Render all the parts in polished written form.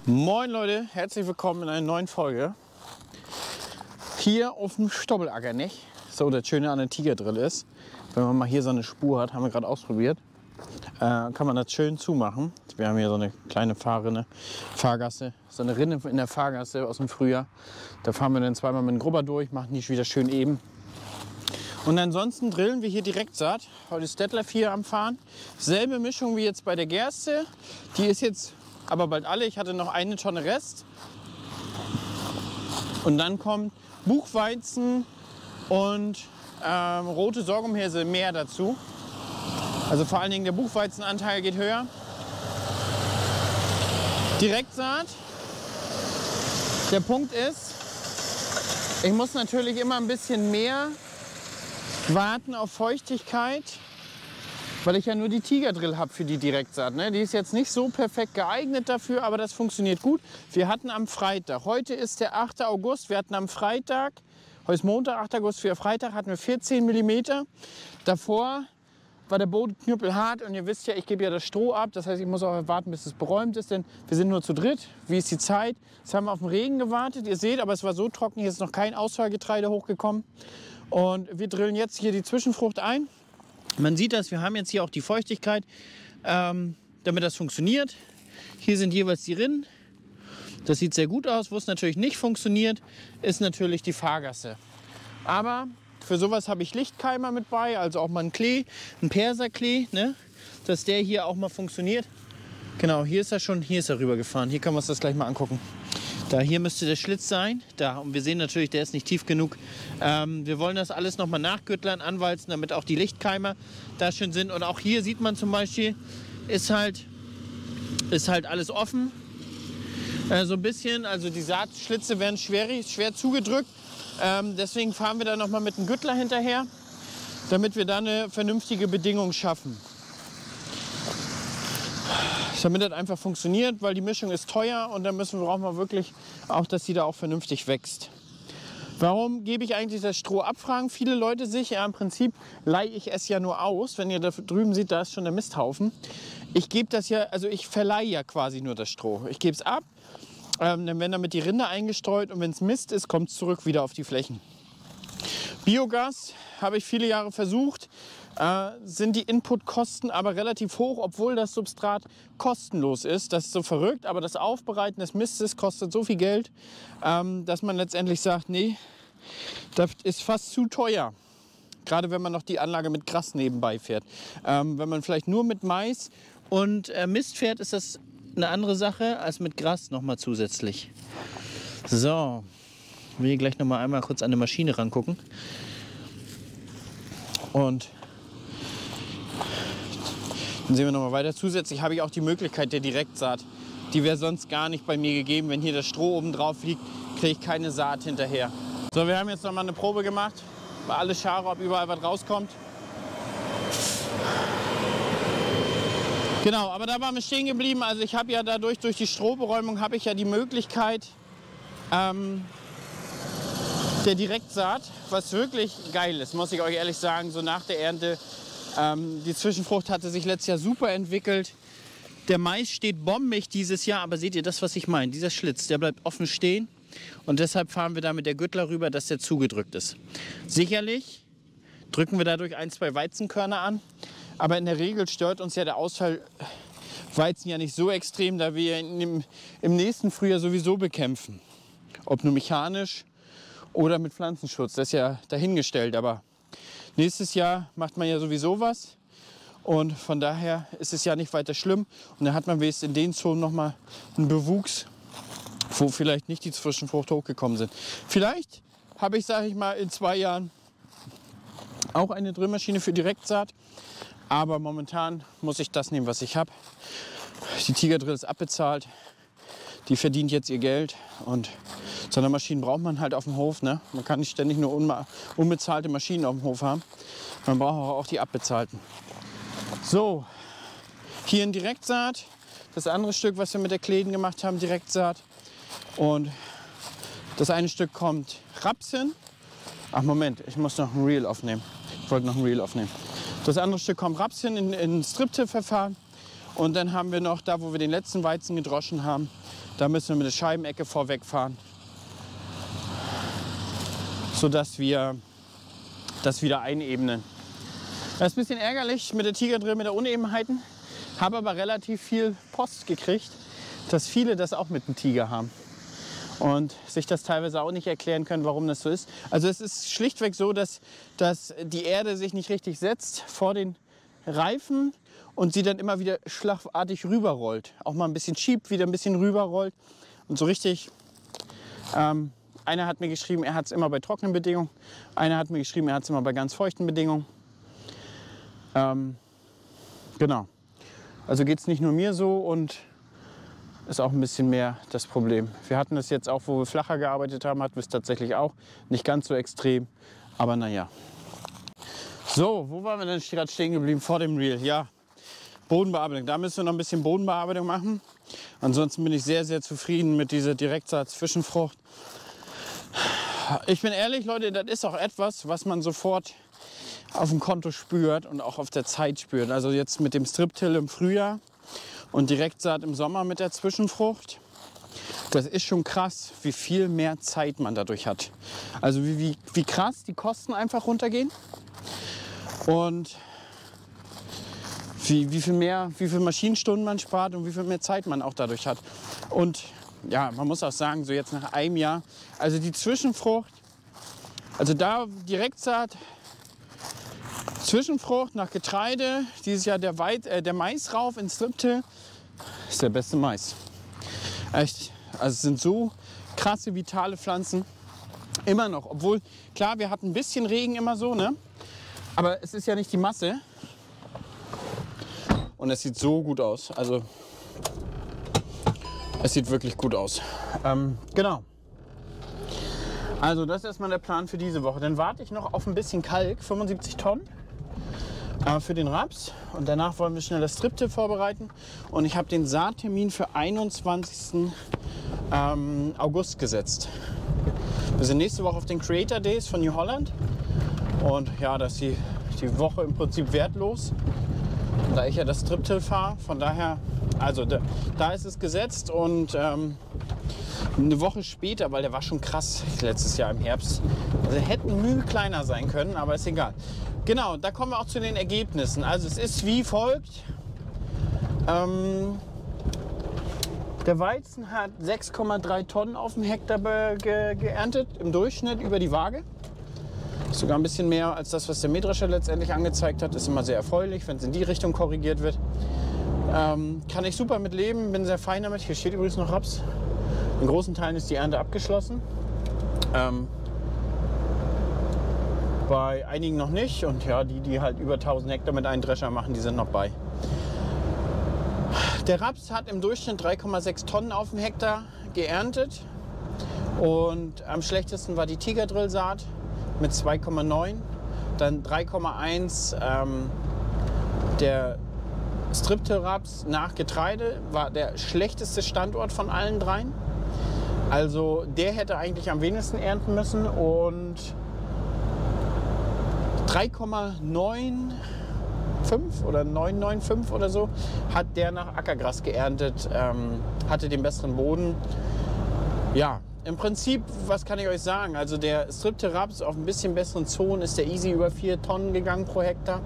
Moin Leute, herzlich willkommen in einer neuen Folge. Hier auf dem Stoppelacker, nicht? So, das Schöne an der Tigerdrill ist, wenn man mal hier so eine Spur hat, haben wir gerade ausprobiert, kann man das schön zumachen. Wir haben hier so eine kleine Fahrgasse, so eine Rinne in der Fahrgasse aus dem Frühjahr. Da fahren wir dann zweimal mit dem Grubber durch, machen die wieder schön eben. Und ansonsten drillen wir hier Direktsaat. Heute ist Detlef hier am Fahren. Selbe Mischung wie jetzt bei der Gerste. Die ist jetzt aber bald alle. Ich hatte noch eine Tonne Rest. Und dann kommt Buchweizen und rote Sorghumhirse mehr dazu. Also vor allen Dingen der Buchweizenanteil geht höher. Direktsaat. Der Punkt ist, ich muss natürlich immer ein bisschen mehr warten auf Feuchtigkeit, weil ich ja nur die Tigerdrill habe für die Direktsaat. Ne? Die ist jetzt nicht so perfekt geeignet dafür, aber das funktioniert gut. Wir hatten am Freitag, heute ist der 8. August, wir hatten am Freitag, heute ist Montag, 8. August, für Freitag hatten wir 14 mm. Davor war der Boden knüppelhart und ihr wisst ja, ich gebe ja das Stroh ab. Das heißt, ich muss auch warten, bis es beräumt ist, denn wir sind nur zu dritt. Wie ist die Zeit? Jetzt haben wir auf den Regen gewartet. Ihr seht, aber es war so trocken, hier ist noch kein Ausfallgetreide hochgekommen. Und wir drillen jetzt hier die Zwischenfrucht ein. Man sieht das, wir haben jetzt hier auch die Feuchtigkeit, damit das funktioniert. Hier sind jeweils die Rinnen. Das sieht sehr gut aus. Wo es natürlich nicht funktioniert, ist natürlich die Fahrgasse. Aber für sowas habe ich Lichtkeimer mit bei, also auch mal ein Klee, ein Perserklee, ne? Dass der hier auch mal funktioniert. Genau, hier ist er schon, hier ist er rübergefahren. Hier können wir uns das gleich mal angucken. Da hier müsste der Schlitz sein. Da, und wir sehen natürlich, der ist nicht tief genug. Wir wollen das alles noch mal nachgüttlern, anwalzen, damit auch die Lichtkeimer da schön sind. Und auch hier sieht man zum Beispiel, ist halt alles offen. So ein bisschen, also die Saatschlitze werden schwer zugedrückt. Deswegen fahren wir da noch mal mit dem Güttler hinterher, damit wir da eine vernünftige Bedingung schaffen. Damit das einfach funktioniert, weil die Mischung ist teuer und dann brauchen wir wirklich auch, dass die da auch vernünftig wächst. Warum gebe ich eigentlich das Stroh ab, fragen viele Leute sich. Ja, im Prinzip leihe ich es ja nur aus. Wenn ihr da drüben seht, da ist schon der Misthaufen. Ich gebe das ja, also ich verleihe ja quasi nur das Stroh. Ich gebe es ab, dann werden damit die Rinde eingestreut und wenn es Mist ist, kommt es zurück wieder auf die Flächen. Biogas habe ich viele Jahre versucht. Sind die Inputkosten aber relativ hoch, obwohl das Substrat kostenlos ist. Das ist so verrückt, aber das Aufbereiten des Mistes kostet so viel Geld, dass man letztendlich sagt, nee, das ist fast zu teuer. Gerade wenn man noch die Anlage mit Gras nebenbei fährt. Wenn man vielleicht nur mit Mais und Mist fährt, ist das eine andere Sache als mit Gras noch mal zusätzlich. So, ich will hier gleich noch mal einmal kurz an die Maschine rangucken. Und dann sehen wir noch mal weiter. Zusätzlich habe ich auch die Möglichkeit der Direktsaat. Die wäre sonst gar nicht bei mir gegeben. Wenn hier das Stroh oben drauf liegt, kriege ich keine Saat hinterher. So, wir haben jetzt noch mal eine Probe gemacht. Bei alle Schare, ob überall was rauskommt. Genau, aber da waren wir stehen geblieben. Also ich habe ja durch die Strohberäumung habe ich ja die Möglichkeit der Direktsaat, was wirklich geil ist, muss ich euch ehrlich sagen, so nach der Ernte. Die Zwischenfrucht hatte sich letztes Jahr super entwickelt. Der Mais steht bombig dieses Jahr, aber seht ihr das, was ich meine? Dieser Schlitz, der bleibt offen stehen und deshalb fahren wir da mit der Güttler rüber, dass der zugedrückt ist. Sicherlich drücken wir dadurch 1, 2 Weizenkörner an, aber in der Regel stört uns ja der Ausfall Weizen ja nicht so extrem, da wir ihn im nächsten Frühjahr sowieso bekämpfen. Ob nur mechanisch oder mit Pflanzenschutz, das ist ja dahingestellt, aber nächstes Jahr macht man ja sowieso was und von daher ist es ja nicht weiter schlimm. Und dann hat man wenigstens in den Zonen noch mal einen Bewuchs, wo vielleicht nicht die Zwischenfrucht hochgekommen sind. Vielleicht habe ich, sage ich mal, in 2 Jahren auch eine Drillmaschine für Direktsaat, aber momentan muss ich das nehmen, was ich habe. Die Tigerdrill ist abbezahlt, die verdient jetzt ihr Geld und so eine Maschine braucht man halt auf dem Hof. Ne? Man kann nicht ständig nur unbezahlte Maschinen auf dem Hof haben. Man braucht auch die abbezahlten. So, hier ein Direktsaat. Das andere Stück, was wir mit der Kläden gemacht haben, Direktsaat. Und das eine Stück kommt Raps hin. Ach Moment, ich muss noch ein Reel aufnehmen. Ich wollte noch ein Reel aufnehmen. Das andere Stück kommt Raps hin in Strip-Tip-Verfahren. Und dann haben wir noch, da wo wir den letzten Weizen gedroschen haben, Da müssen wir mit der Scheibenecke vorwegfahren, sodass wir das wieder einebnen. Das ist ein bisschen ärgerlich mit der Tiger Drill, mit der Unebenheiten. Habe aber relativ viel Post gekriegt, dass viele das auch mit dem Tiger haben. Und sich das teilweise auch nicht erklären können, warum das so ist. Also es ist schlichtweg so, dass die Erde sich nicht richtig setzt vor den Reifen und sie dann immer wieder schlagartig rüberrollt. Auch mal ein bisschen schiebt, wieder ein bisschen rüberrollt. Und so richtig, einer hat mir geschrieben, er hat es immer bei trockenen Bedingungen. Einer hat mir geschrieben, er hat es immer bei ganz feuchten Bedingungen. Genau. Also geht es nicht nur mir so und ist auch ein bisschen mehr das Problem. Wir hatten es jetzt auch, wo wir flacher gearbeitet haben, hatten wir es tatsächlich auch. Nicht ganz so extrem, aber naja. So, wo waren wir denn gerade stehen geblieben vor dem Reel? Ja, Bodenbearbeitung. Da müssen wir noch ein bisschen Bodenbearbeitung machen. Ansonsten bin ich sehr, sehr zufrieden mit dieser Direktsaat-Zwischenfrucht. Ich bin ehrlich, Leute, das ist auch etwas, was man sofort auf dem Konto spürt und auch auf der Zeit spürt. Also jetzt mit dem Strip-Till im Frühjahr und Direktsaat im Sommer mit der Zwischenfrucht. Das ist schon krass, wie viel mehr Zeit man dadurch hat. Also wie krass die Kosten einfach runtergehen und wie viel Maschinenstunden man spart und wie viel mehr Zeit man auch dadurch hat. Und ja, man muss auch sagen, so jetzt nach einem Jahr, also die Zwischenfrucht, also da Direktsaat, Zwischenfrucht nach Getreide, dieses Jahr der Mais rauf ins Strip-Till, ist der beste Mais. Echt, also es sind so krasse, vitale Pflanzen, immer noch. Obwohl, klar, wir hatten ein bisschen Regen immer so, ne? Aber es ist ja nicht die Masse. Und es sieht so gut aus, also es sieht wirklich gut aus. Genau. Also das ist erstmal der Plan für diese Woche. Dann warte ich noch auf ein bisschen Kalk, 75 Tonnen. Für den Raps und danach wollen wir schnell das Strip-Till vorbereiten und ich habe den Saattermin für 21. August gesetzt. Wir sind nächste Woche auf den Creator Days von New Holland und ja, das ist die Woche im Prinzip wertlos, da ich ja das Strip-Till fahre. Von daher, also da ist es gesetzt und eine Woche später, weil der war schon krass letztes Jahr im Herbst. Also hätten Mühe kleiner sein können, aber ist egal. Genau, da kommen wir auch zu den Ergebnissen. Also es ist wie folgt. Der Weizen hat 6,3 Tonnen auf dem Hektar geerntet, im Durchschnitt über die Waage. Sogar ein bisschen mehr als das, was der Mähdrescher letztendlich angezeigt hat. Ist immer sehr erfreulich, wenn es in die Richtung korrigiert wird. Kann ich super mit leben, bin sehr fein damit. Hier steht übrigens noch Raps. In großen Teilen ist die Ernte abgeschlossen. Bei einigen noch nicht und ja, die halt über 1000 Hektar mit einem Drescher machen, die sind noch bei. Der Raps hat im Durchschnitt 3,6 Tonnen auf dem Hektar geerntet und am schlechtesten war die Tiger Drill Saat mit 2,9, dann 3,1 der Strip-Till Raps nach Getreide war der schlechteste Standort von allen dreien. Also der hätte eigentlich am wenigsten ernten müssen und 3,95 oder 995 oder so hat der nach Ackergras geerntet, hatte den besseren Boden. Ja, im Prinzip, was kann ich euch sagen? Also der Strip-Till Raps auf ein bisschen besseren Zonen ist der easy über 4 Tonnen gegangen pro Hektar.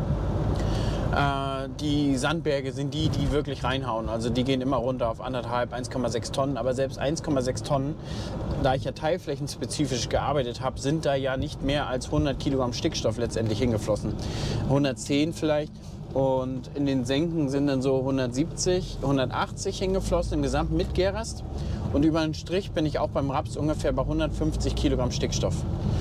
Die Sandberge sind die wirklich reinhauen. Also die gehen immer runter auf 1,5, 1,6 Tonnen. Aber selbst 1,6 Tonnen, da ich ja teilflächenspezifisch gearbeitet habe, sind da ja nicht mehr als 100 Kilogramm Stickstoff letztendlich hingeflossen. 110 vielleicht. Und in den Senken sind dann so 170, 180 hingeflossen im Gesamten mit Gerast. Und über den Strich bin ich auch beim Raps ungefähr bei 150 Kilogramm Stickstoff.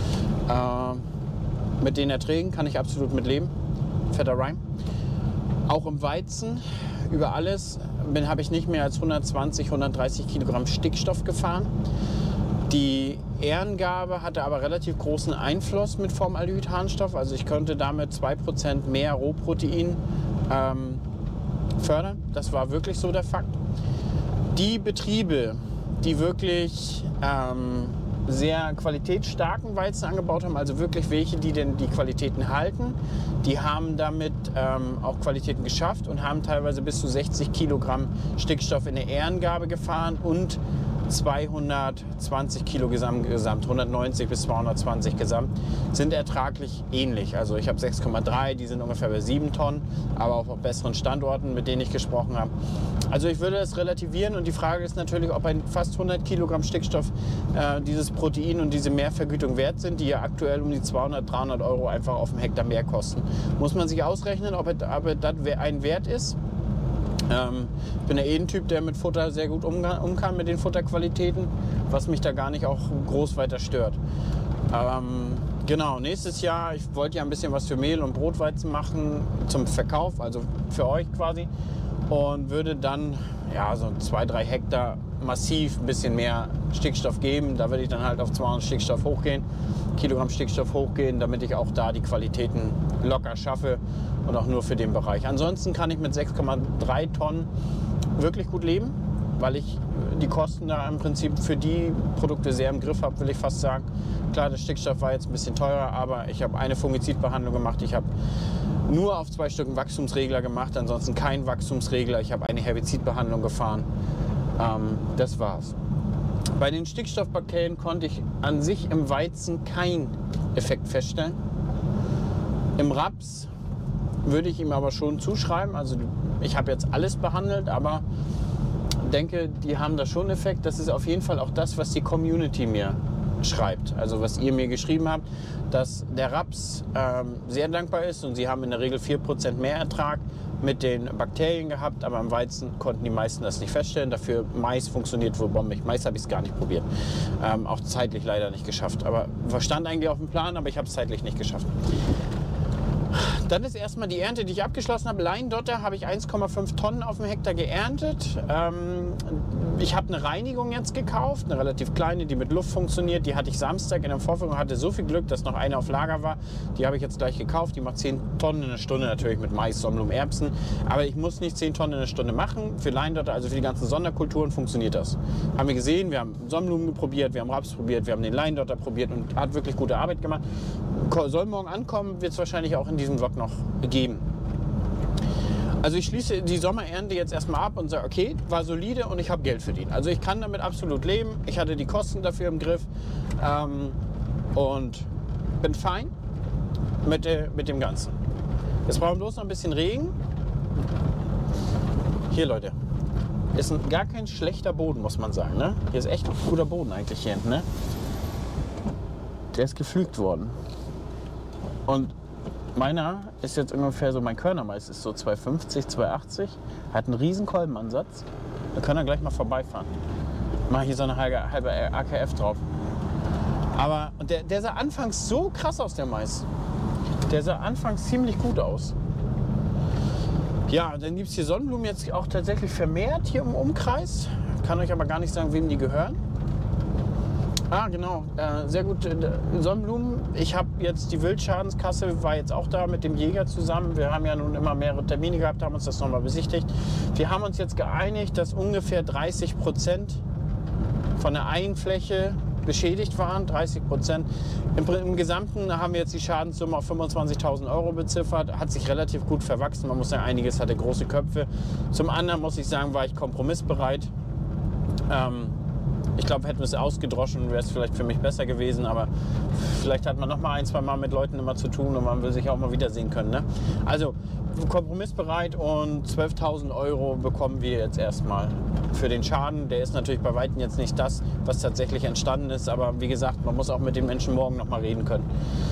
Mit den Erträgen kann ich absolut mit leben. Fetter Reim. Auch im Weizen, über alles, habe ich nicht mehr als 120, 130 Kilogramm Stickstoff gefahren. Die Ährengabe hatte aber relativ großen Einfluss mit Formaldehyd-Harnstoff. Also ich konnte damit 2% mehr Rohprotein fördern. Das war wirklich so der Fakt. Die Betriebe, die wirklich sehr qualitätsstarken Weizen angebaut haben, also wirklich welche, die denn die Qualitäten halten. Die haben damit auch Qualitäten geschafft und haben teilweise bis zu 60 Kilogramm Stickstoff in der Ehrengabe gefahren und 220 Kilo gesamt, 190 bis 220 gesamt, sind ertraglich ähnlich. Also ich habe 6,3, die sind ungefähr bei 7 Tonnen, aber auch auf besseren Standorten, mit denen ich gesprochen habe. Also ich würde das relativieren und die Frage ist natürlich, ob ein fast 100 Kilogramm Stickstoff dieses Protein und diese Mehrvergütung wert sind, die ja aktuell um die 200, 300 Euro einfach auf dem Hektar mehr kosten. Muss man sich ausrechnen, ob das ein Wert ist. Ich bin ja ein Typ, der mit Futter sehr gut umgehen kann, mit den Futterqualitäten, was mich da gar nicht auch groß weiter stört. Genau, nächstes Jahr, ich wollte ja ein bisschen was für Mehl und Brotweizen machen zum Verkauf, also für euch quasi. Und würde dann ja, so 2-3 Hektar massiv ein bisschen mehr Stickstoff geben. Da würde ich dann halt auf 200 Kilogramm Stickstoff hochgehen, damit ich auch da die Qualitäten locker schaffe und auch nur für den Bereich. Ansonsten kann ich mit 6,3 Tonnen wirklich gut leben, weil ich die Kosten da im Prinzip für die Produkte sehr im Griff habe, will ich fast sagen. Klar, der Stickstoff war jetzt ein bisschen teurer, aber ich habe eine Fungizidbehandlung gemacht. Ich habe nur auf 2 Stück einen Wachstumsregler gemacht, ansonsten keinen Wachstumsregler. Ich habe eine Herbizidbehandlung gefahren. Das war's. Bei den Stickstoffbakterien konnte ich an sich im Weizen keinen Effekt feststellen. Im Raps würde ich ihm aber schon zuschreiben. Also ich habe jetzt alles behandelt, aber denke, die haben da schon einen Effekt. Das ist auf jeden Fall auch das, was die Community mir schreibt. Also was ihr mir geschrieben habt, dass der Raps sehr dankbar ist und sie haben in der Regel 4% mehr Ertrag mit den Bakterien gehabt, aber im Weizen konnten die meisten das nicht feststellen. Dafür Mais funktioniert wohl bombig. Mais habe ich es gar nicht probiert. Auch zeitlich leider nicht geschafft. Aber stand eigentlich auf dem Plan, aber ich habe es zeitlich nicht geschafft. Dann ist erstmal die Ernte, die ich abgeschlossen habe. Leindotter habe ich 1,5 Tonnen auf dem Hektar geerntet. Ich habe eine Reinigung jetzt gekauft, eine relativ kleine, die mit Luft funktioniert. Die hatte ich Samstag in der Vorführung und hatte so viel Glück, dass noch eine auf Lager war. Die habe ich jetzt gleich gekauft. Die macht 10 Tonnen in der Stunde, natürlich mit Mais, Sonnenblumen, Erbsen. Aber ich muss nicht 10 Tonnen in der Stunde machen. Für Leindotter, also für die ganzen Sonderkulturen, funktioniert das. Haben wir gesehen, wir haben Sonnenblumen probiert, wir haben Raps probiert, wir haben den Leindotter probiert und hat wirklich gute Arbeit gemacht. Soll morgen ankommen, wird es wahrscheinlich auch in diesem Vlog noch geben. Also ich schließe die Sommerernte jetzt erstmal ab und sage, okay, war solide und ich habe Geld verdient. Also ich kann damit absolut leben. Ich hatte die Kosten dafür im Griff und bin fein mit dem Ganzen. Jetzt brauchen wir bloß noch ein bisschen Regen. Hier, Leute, ist gar kein schlechter Boden, muss man sagen. Ne? Hier ist echt ein guter Boden eigentlich hier hinten. Ne? Der ist gepflügt worden. Und meiner ist jetzt ungefähr so, mein Körnermais ist so 2,50, 2,80. Hat einen riesen Kolbenansatz. Da können wir gleich mal vorbeifahren. Mal hier so eine halbe AKF drauf. Aber der sah anfangs so krass aus, der Mais. Der sah anfangs ziemlich gut aus. Ja, dann gibt es hier Sonnenblumen jetzt auch tatsächlich vermehrt hier im Umkreis. Kann euch aber gar nicht sagen, wem die gehören. Ah, genau. Sehr gut. Sonnenblumen. Ich habe jetzt die Wildschadenskasse, war jetzt auch da mit dem Jäger zusammen. Wir haben ja nun immer mehrere Termine gehabt, haben uns das nochmal besichtigt. Wir haben uns jetzt geeinigt, dass ungefähr 30% von der Einfläche beschädigt waren. 30%. Im Gesamten haben wir jetzt die Schadenssumme auf 25.000 Euro beziffert. Hat sich relativ gut verwachsen. Man muss sagen, einiges hatte große Köpfe. Zum anderen muss ich sagen, war ich kompromissbereit. Ich glaube, hätten wir es ausgedroschen, wäre es vielleicht für mich besser gewesen, aber vielleicht hat man noch mal 1-2 Mal mit Leuten immer zu tun und man will sich auch mal wiedersehen können. Ne? Also kompromissbereit und 12.000 Euro bekommen wir jetzt erstmal für den Schaden. Der ist natürlich bei Weitem jetzt nicht das, was tatsächlich entstanden ist, aber wie gesagt, man muss auch mit den Menschen morgen noch mal reden können.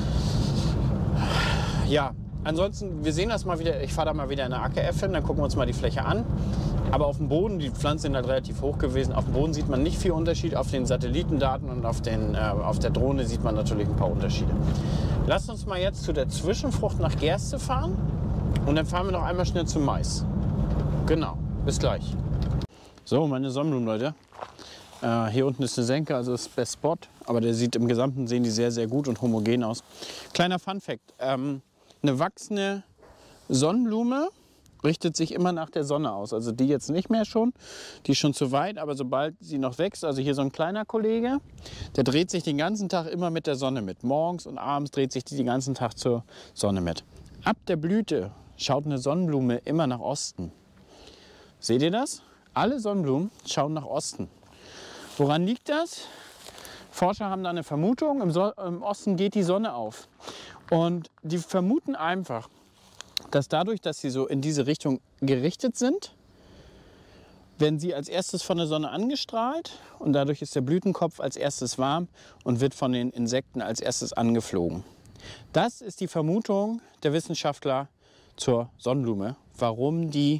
Ja, ansonsten, wir sehen das mal wieder, ich fahre da mal wieder in der AKF hin, dann gucken wir uns mal die Fläche an. Aber auf dem Boden, die Pflanzen sind halt relativ hoch gewesen, auf dem Boden sieht man nicht viel Unterschied. Auf den Satellitendaten und auf der Drohne sieht man natürlich ein paar Unterschiede. Lasst uns mal jetzt zu der Zwischenfrucht nach Gerste fahren und dann fahren wir noch einmal schnell zum Mais. Genau, bis gleich. So, meine Sonnenblumen, Leute. Hier unten ist eine Senke, also ist Best Spot, aber der sieht im Gesamten sehen die sehr, sehr gut und homogen aus. Kleiner Funfact, eine wachsende Sonnenblume richtet sich immer nach der Sonne aus. Also die jetzt nicht mehr schon, die ist schon zu weit, aber sobald sie noch wächst, also hier so ein kleiner Kollege, der dreht sich den ganzen Tag immer mit der Sonne mit. Morgens und abends dreht sich die den ganzen Tag zur Sonne mit. Ab der Blüte schaut eine Sonnenblume immer nach Osten. Seht ihr das? Alle Sonnenblumen schauen nach Osten. Woran liegt das? Forscher haben da eine Vermutung, im Osten geht die Sonne auf. Und die vermuten einfach, dass dadurch, dass sie so in diese Richtung gerichtet sind, werden sie als erstes von der Sonne angestrahlt und dadurch ist der Blütenkopf als erstes warm und wird von den Insekten als erstes angeflogen. Das ist die Vermutung der Wissenschaftler zur Sonnenblume, warum die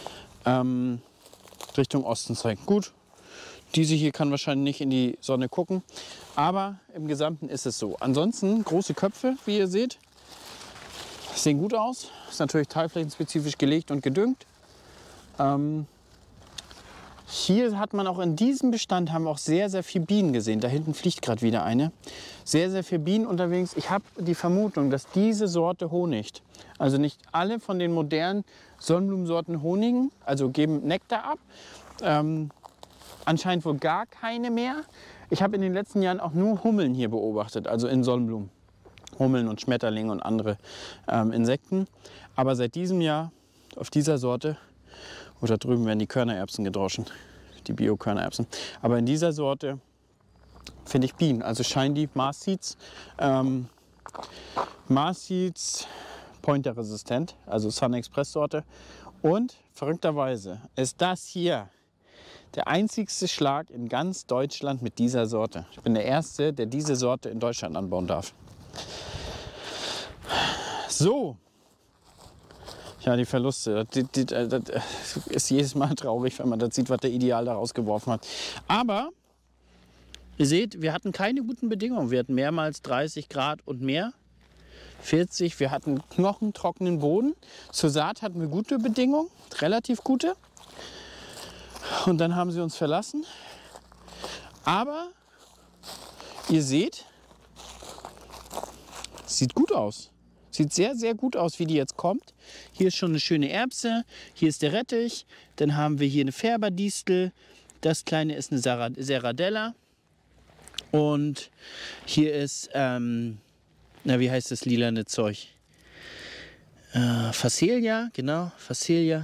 Richtung Osten zeigt. Gut, diese hier kann wahrscheinlich nicht in die Sonne gucken, aber im Gesamten ist es so. Ansonsten große Köpfe, wie ihr seht, sehen gut aus. Ist natürlich teilflächenspezifisch gelegt und gedüngt. Hier hat man auch in diesem Bestand haben wir auch sehr, sehr viele Bienen gesehen. Da hinten fliegt gerade wieder eine. Sehr, sehr viele Bienen unterwegs. Ich habe die Vermutung, dass diese Sorte honigt, also nicht alle von den modernen Sonnenblumensorten honigen, also geben Nektar ab. Anscheinend wohl gar keine mehr. Ich habe in den letzten Jahren auch nur Hummeln hier beobachtet, also in Sonnenblumen. Hummeln und Schmetterlinge und andere Insekten. Aber seit diesem Jahr auf dieser Sorte, da drüben werden die Körnererbsen gedroschen, die Bio-Körnererbsen. Aber in dieser Sorte finde ich Bienen. Also scheinen die Mars Seeds pointerresistent, also Sun Express Sorte. Und verrückterweise ist das hier der einzigste Schlag in ganz Deutschland mit dieser Sorte. Ich bin der Erste, der diese Sorte in Deutschland anbauen darf. So. Ja, die Verluste. Das ist jedes Mal traurig, wenn man das sieht, was der Ideal da rausgeworfen hat. Aber ihr seht, wir hatten keine guten Bedingungen. Wir hatten mehrmals 30 Grad und mehr. 40. Wir hatten knochentrockenen Boden. Zur Saat hatten wir gute Bedingungen, relativ gute. Und dann haben sie uns verlassen. Aber ihr seht, es sieht gut aus. Sieht sehr, sehr gut aus, wie die jetzt kommt. Hier ist schon eine schöne Erbse. Hier ist der Rettich. Dann haben wir hier eine Färberdistel. Das kleine ist eine Serradella. Und hier ist, wie heißt das lilane Zeug? Phacelia, genau, Phacelia.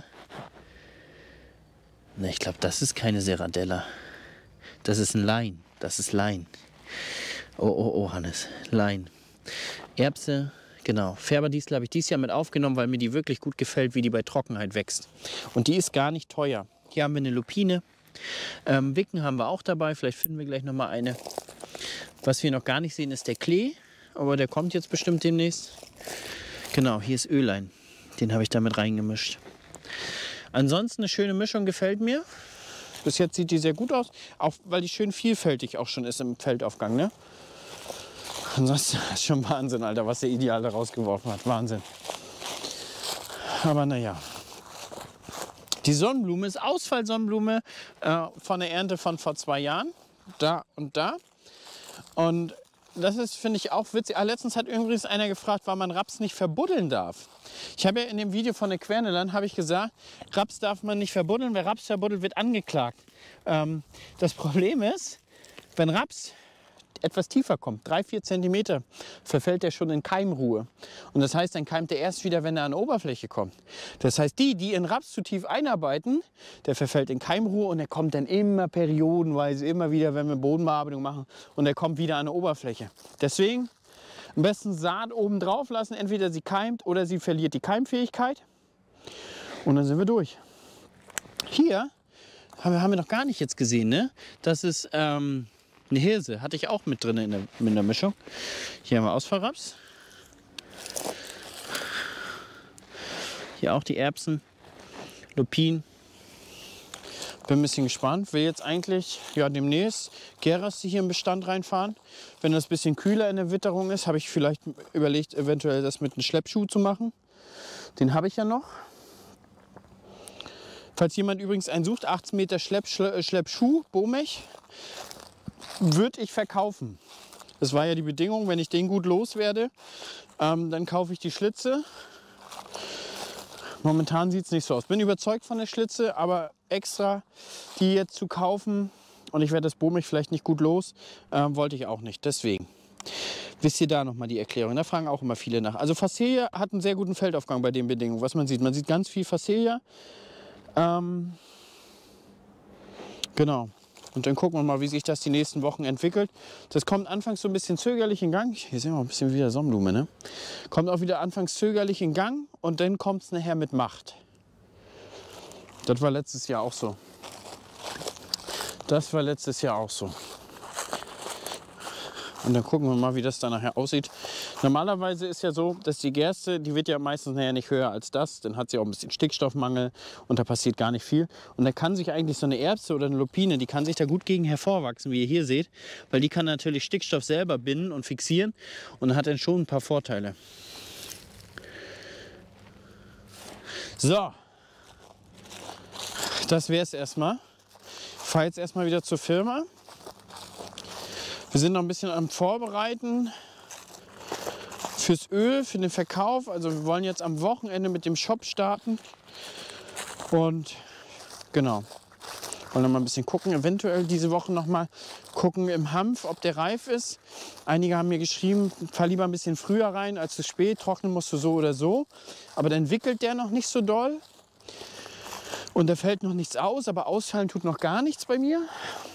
Ne, ich glaube, das ist keine Serradella. Das ist ein Lein. Das ist Lein. Oh, Hannes. Lein. Erbse. Genau, Färberdistel habe ich dieses Jahr mit aufgenommen, weil mir die wirklich gut gefällt, wie die bei Trockenheit wächst. Und die ist gar nicht teuer. Hier haben wir eine Lupine. Wicken haben wir auch dabei, vielleicht finden wir gleich noch mal eine. Was wir noch gar nicht sehen, ist der Klee, aber der kommt jetzt bestimmt demnächst. Genau, hier ist Ölein. Den habe ich da mit reingemischt. Ansonsten eine schöne Mischung, gefällt mir. Bis jetzt sieht die sehr gut aus, auch weil die schön vielfältig auch schon ist im Feldaufgang, ne? Ansonsten ist schon Wahnsinn, Alter, was der Ideal da rausgeworfen hat. Wahnsinn. Aber naja. Die Sonnenblume ist Ausfallsonnenblume von der Ernte von vor 2 Jahren. Da und da. Und das ist, finde ich, auch witzig. Letztens hat übrigens einer gefragt, warum man Raps nicht verbuddeln darf. Ich habe ja in dem Video von der Querneland habe ich gesagt, Raps darf man nicht verbuddeln. Wer Raps verbuddelt, wird angeklagt. Das Problem ist, wenn Raps etwas tiefer kommt, 3-4 Zentimeter, verfällt er schon in Keimruhe. Und das heißt, dann keimt er erst wieder, wenn er an die Oberfläche kommt. Das heißt, die in Raps zu tief einarbeiten, der verfällt in Keimruhe und er kommt dann immer periodenweise, immer wieder, wenn wir Bodenbearbeitung machen und er kommt wieder an die Oberfläche. Deswegen am besten Saat oben drauf lassen, entweder sie keimt oder sie verliert die Keimfähigkeit und dann sind wir durch. Hier haben wir noch gar nicht jetzt gesehen, ne? Das ist eine Hirse, hatte ich auch mit drin in der Mischung. Hier haben wir Ausfallraps. Hier auch die Erbsen, Lupin. Bin ein bisschen gespannt. Will jetzt eigentlich demnächst Geraste hier im Bestand reinfahren. Wenn das ein bisschen kühler in der Witterung ist, habe ich vielleicht überlegt, eventuell das mit einem Schleppschuh zu machen. Den habe ich ja noch. Falls jemand übrigens einen sucht, 18 Meter Schleppschuh, Bomech, würde ich verkaufen. Das war ja die Bedingung, wenn ich den gut loswerde, dann kaufe ich die Schlitze. Momentan sieht es nicht so aus. Bin überzeugt von der Schlitze, aber extra die jetzt zu kaufen und ich werde das Bohmich vielleicht nicht gut los, wollte ich auch nicht. Deswegen. Wisst ihr da nochmal die Erklärung? Da fragen auch immer viele nach. Also Phacelia hat einen sehr guten Feldaufgang bei den Bedingungen, was man sieht. Man sieht ganz viel Phacelia. Genau. Und dann gucken wir mal, wie sich das die nächsten Wochen entwickelt. Das kommt anfangs so ein bisschen zögerlich in Gang. Hier sehen wir ein bisschen wieder Sonnenblume, ne? Kommt auch wieder anfangs zögerlich in Gang und dann kommt es nachher mit Macht. Das war letztes Jahr auch so. Das war letztes Jahr auch so. Und dann gucken wir mal, wie das da nachher aussieht. Normalerweise ist ja so, dass die Gerste, die wird ja meistens nachher nicht höher als das. Dann hat sie auch ein bisschen Stickstoffmangel und da passiert gar nicht viel. Und da kann sich eigentlich so eine Erbse oder eine Lupine, die kann sich da gut gegen hervorwachsen, wie ihr hier seht. Weil die kann natürlich Stickstoff selber binden und fixieren und hat dann schon ein paar Vorteile. So, das wäre es erstmal. Ich fahre jetzt erstmal wieder zur Firma. Wir sind noch ein bisschen am Vorbereiten fürs Öl, für den Verkauf. Also wir wollen jetzt am Wochenende mit dem Shop starten. Und genau, wollen noch mal ein bisschen gucken. Eventuell diese Woche noch mal gucken im Hanf, ob der reif ist. Einige haben mir geschrieben, fahr lieber ein bisschen früher rein als zu spät. Trocknen musst du so oder so. Aber dann wickelt der noch nicht so doll. Und da fällt noch nichts aus, aber ausfallen tut noch gar nichts bei mir.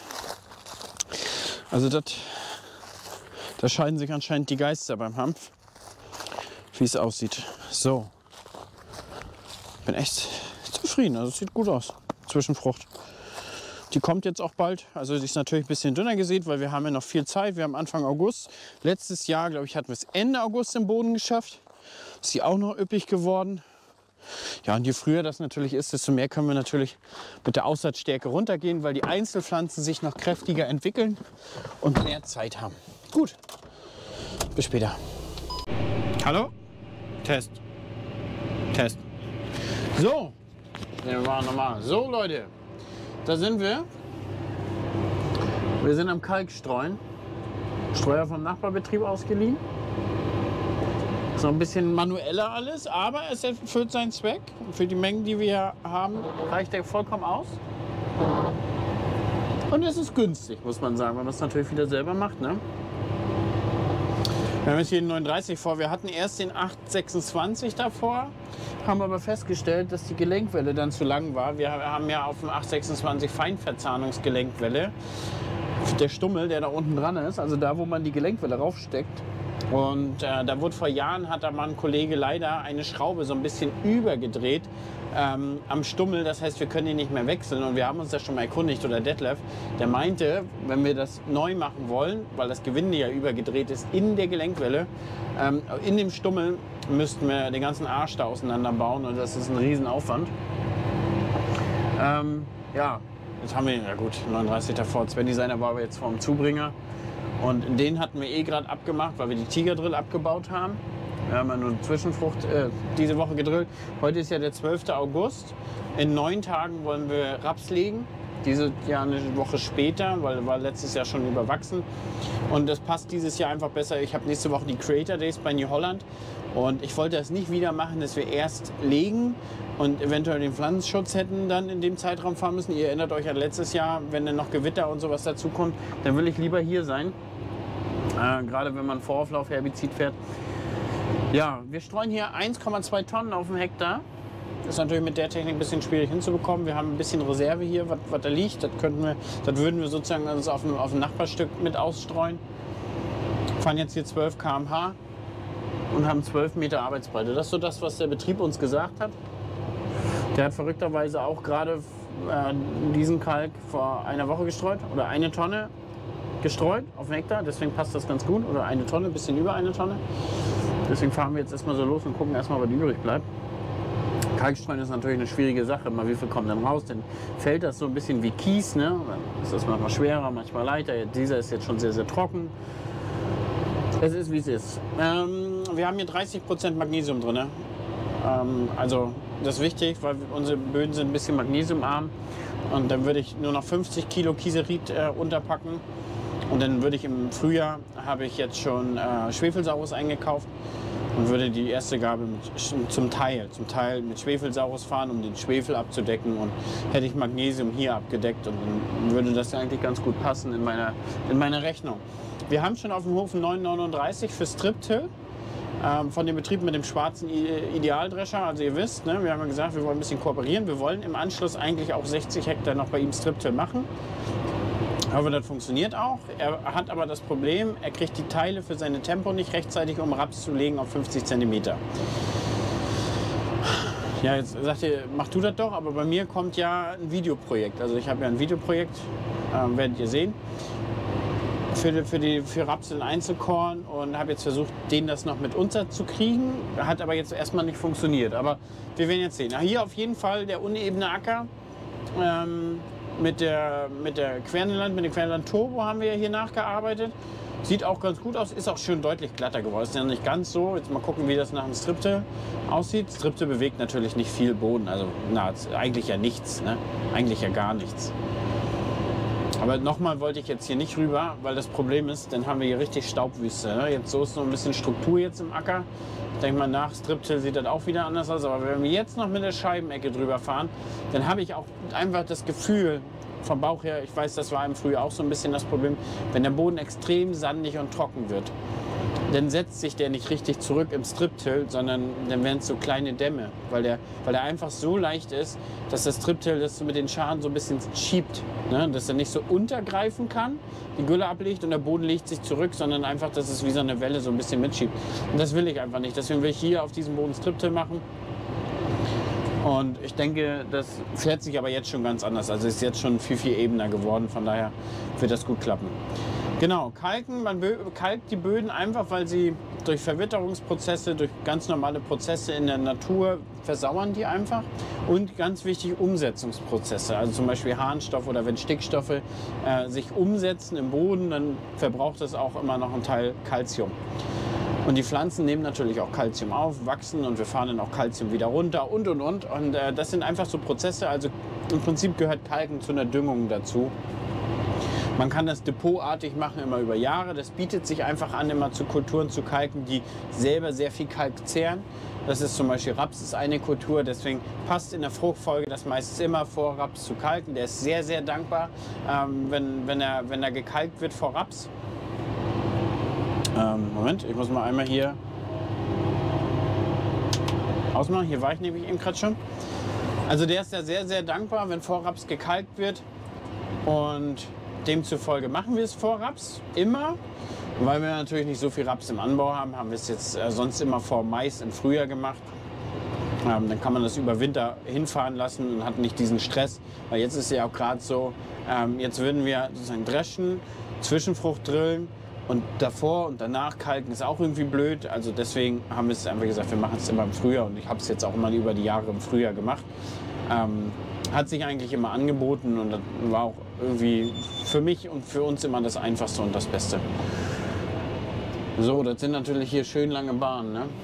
Also da scheiden sich anscheinend die Geister beim Hanf, wie es aussieht. So, bin echt zufrieden, also es sieht gut aus, Zwischenfrucht. Die kommt jetzt auch bald, also die ist natürlich ein bisschen dünner gesät, weil wir haben ja noch viel Zeit, wir haben Anfang August. Letztes Jahr, glaube ich, hatten wir es Ende August im Boden geschafft. Ist sie auch noch üppig geworden. Ja, und je früher das natürlich ist, desto mehr können wir natürlich mit der Aussatzstärke runtergehen, weil die Einzelpflanzen sich noch kräftiger entwickeln und mehr Zeit haben. Gut, bis später. Hallo? Test. Test. So, wir machen nochmal. So, Leute, da sind wir. Wir sind am Kalkstreuen. Streuer vom Nachbarbetrieb ausgeliehen. Ist noch ein bisschen manueller alles, aber es erfüllt seinen Zweck. Für die Mengen, die wir hier haben, reicht er vollkommen aus. Und es ist günstig, muss man sagen, weil man es natürlich wieder selber macht. Ne? Wir haben jetzt hier den 39 vor. Wir hatten erst den 826 davor, haben aber festgestellt, dass die Gelenkwelle dann zu lang war. Wir haben ja auf dem 826 Feinverzahnungsgelenkwelle. Der Stummel, der da unten dran ist, also da, wo man die Gelenkwelle raufsteckt. Und da wurde vor Jahren, hat da mal ein Kollege leider eine Schraube so ein bisschen übergedreht am Stummel. Das heißt, wir können ihn nicht mehr wechseln. Und wir haben uns das schon mal erkundigt, oder Detlef, der meinte, wenn wir das neu machen wollen, weil das Gewinde ja übergedreht ist in der Gelenkwelle, in dem Stummel müssten wir den ganzen Arsch da auseinanderbauen und das ist ein Riesenaufwand. Ja, jetzt haben wir, ja gut, 39 davor. Sven-Designer war aber jetzt vor dem Zubringer. Und den hatten wir eh gerade abgemacht, weil wir die Tigerdrill abgebaut haben. Wir haben ja nur Zwischenfrucht diese Woche gedrillt. Heute ist ja der 12. August. In 9 Tagen wollen wir Raps legen. Dieses Jahr eine Woche später, weil war letztes Jahr schon überwachsen. Und das passt dieses Jahr einfach besser. Ich habe nächste Woche die Creator Days bei New Holland. Und ich wollte das nicht wieder machen, dass wir erst legen und eventuell den Pflanzenschutz hätten dann in dem Zeitraum fahren müssen. Ihr erinnert euch an letztes Jahr, wenn dann noch Gewitter und sowas dazu kommt, dann will ich lieber hier sein. Gerade wenn man Vorauflauf-Herbizid fährt. Ja, wir streuen hier 1,2 Tonnen auf dem Hektar. Das ist natürlich mit der Technik ein bisschen schwierig hinzubekommen. Wir haben ein bisschen Reserve hier, was da liegt. Das würden wir sozusagen uns auf ein Nachbarstück mit ausstreuen. Fahren jetzt hier 12 km/h und haben 12 Meter Arbeitsbreite. Das ist so das, was der Betrieb uns gesagt hat. Der hat verrückterweise auch gerade diesen Kalk vor einer Woche gestreut oder 1 Tonne gestreut auf den Hektar. Deswegen passt das ganz gut. Oder 1 Tonne, ein bisschen über 1 Tonne. Deswegen fahren wir jetzt erstmal so los und gucken erstmal, was übrig bleibt. Kalkstreuen ist natürlich eine schwierige Sache. Mal wie viel kommt dann raus? Dann fällt das so ein bisschen wie Kies. Ne? Dann ist das manchmal schwerer, manchmal leichter. Dieser ist jetzt schon sehr, sehr trocken. Es ist, wie es ist. Wir haben hier 30% Magnesium drin. Also das ist wichtig, weil unsere Böden sind ein bisschen magnesiumarm. Und dann würde ich nur noch 50 Kilo Kieserit unterpacken. Und dann würde ich im Frühjahr, habe ich jetzt schon Schwefelsaurus eingekauft. und würde die erste Gabel zum Teil mit Schwefelsaurus fahren, um den Schwefel abzudecken, und hätte ich Magnesium hier abgedeckt, und dann würde das eigentlich ganz gut passen in meiner Rechnung. Wir haben schon auf dem Hof einen 939 für Strip-Till. Von dem Betrieb mit dem schwarzen Idealdrescher. Also ihr wisst, ne, wir haben ja gesagt, wir wollen ein bisschen kooperieren. Wir wollen im Anschluss eigentlich auch 60 Hektar noch bei ihm Strip-Till machen. Aber das funktioniert auch. Er hat aber das Problem, er kriegt die Teile für seine Tempo nicht rechtzeitig, um Raps zu legen auf 50 cm. Ja, jetzt sagt ihr, mach du das doch, aber bei mir kommt ja ein Videoprojekt. Also ich habe ja ein Videoprojekt, werdet ihr sehen, für Raps in Einzelkorn, und habe jetzt versucht, denen das noch mit unterzukriegen. Hat aber jetzt erstmal nicht funktioniert. Aber wir werden jetzt sehen. Na, hier auf jeden Fall der unebene Acker. Mit dem Querneland Turbo haben wir hier nachgearbeitet. Sieht auch ganz gut aus, ist auch schön deutlich glatter geworden. Ist ja nicht ganz so. Jetzt mal gucken, wie das nach dem Strip-Till aussieht. Strip-Till bewegt natürlich nicht viel Boden, also eigentlich ja nichts, ne? Eigentlich ja gar nichts. Aber nochmal wollte ich jetzt hier nicht rüber, weil das Problem ist, dann haben wir hier richtig Staubwüste. Ne? Jetzt so ist noch ein bisschen Struktur jetzt im Acker. Ich denke mal, nach Strip-Till sieht das auch wieder anders aus. Aber wenn wir jetzt noch mit der Scheibenecke drüber fahren, dann habe ich auch einfach das Gefühl, vom Bauch her, ich weiß, das war im Frühjahr auch so ein bisschen das Problem, wenn der Boden extrem sandig und trocken wird, dann setzt sich der nicht richtig zurück im Strip-Till, sondern dann werden es so kleine Dämme, weil der einfach so leicht ist, dass das Strip-Till das so mit den Scharen so ein bisschen schiebt, ne? Dass er nicht so untergreifen kann, die Gülle ablegt und der Boden legt sich zurück, sondern einfach, dass es wie so eine Welle so ein bisschen mitschiebt. Und das will ich einfach nicht. Deswegen will ich hier auf diesem Boden Strip-Till machen. Und ich denke, das fährt sich aber jetzt schon ganz anders. Also ist jetzt schon viel, viel ebener geworden. Von daher wird das gut klappen. Genau, kalken. Man kalkt die Böden einfach, weil sie durch Verwitterungsprozesse, durch ganz normale Prozesse in der Natur versauern die einfach. Und ganz wichtig, Umsetzungsprozesse. Also zum Beispiel Harnstoff oder wenn Stickstoffe sich umsetzen im Boden, dann verbraucht das auch immer noch einen Teil Calcium. Und die Pflanzen nehmen natürlich auch Calcium auf, wachsen, und wir fahren dann auch Calcium wieder runter und. Und das sind einfach so Prozesse. Also im Prinzip gehört Kalken zu einer Düngung dazu. Man kann das depotartig machen, immer über Jahre. Das bietet sich einfach an, immer zu Kulturen zu kalken, die selber sehr viel Kalk zehren. Das ist zum Beispiel Raps, ist eine Kultur. Deswegen passt in der Fruchtfolge das meistens immer vor, Raps zu kalken. Der ist sehr, sehr dankbar, wenn er gekalkt wird vor Raps. Moment, ich muss mal einmal hier ausmachen. Hier war ich nämlich eben gerade schon. Also der ist ja sehr, sehr dankbar, wenn vor Raps gekalkt wird. Und demzufolge machen wir es vor Raps immer. Weil wir natürlich nicht so viel Raps im Anbau haben, haben wir es jetzt sonst immer vor Mais im Frühjahr gemacht. Dann kann man das über Winter hinfahren lassen und hat nicht diesen Stress. Weil jetzt ist ja auch gerade so, jetzt würden wir sozusagen dreschen, Zwischenfrucht drillen. Und davor und danach kalken ist auch irgendwie blöd. Also deswegen haben wir es einfach gesagt, wir machen es immer im Frühjahr. Und ich habe es jetzt auch immer über die Jahre im Frühjahr gemacht. Hat sich eigentlich immer angeboten, und das war auch irgendwie für mich und für uns immer das Einfachste und das Beste. So, das sind natürlich hier schön lange Bahnen, ne?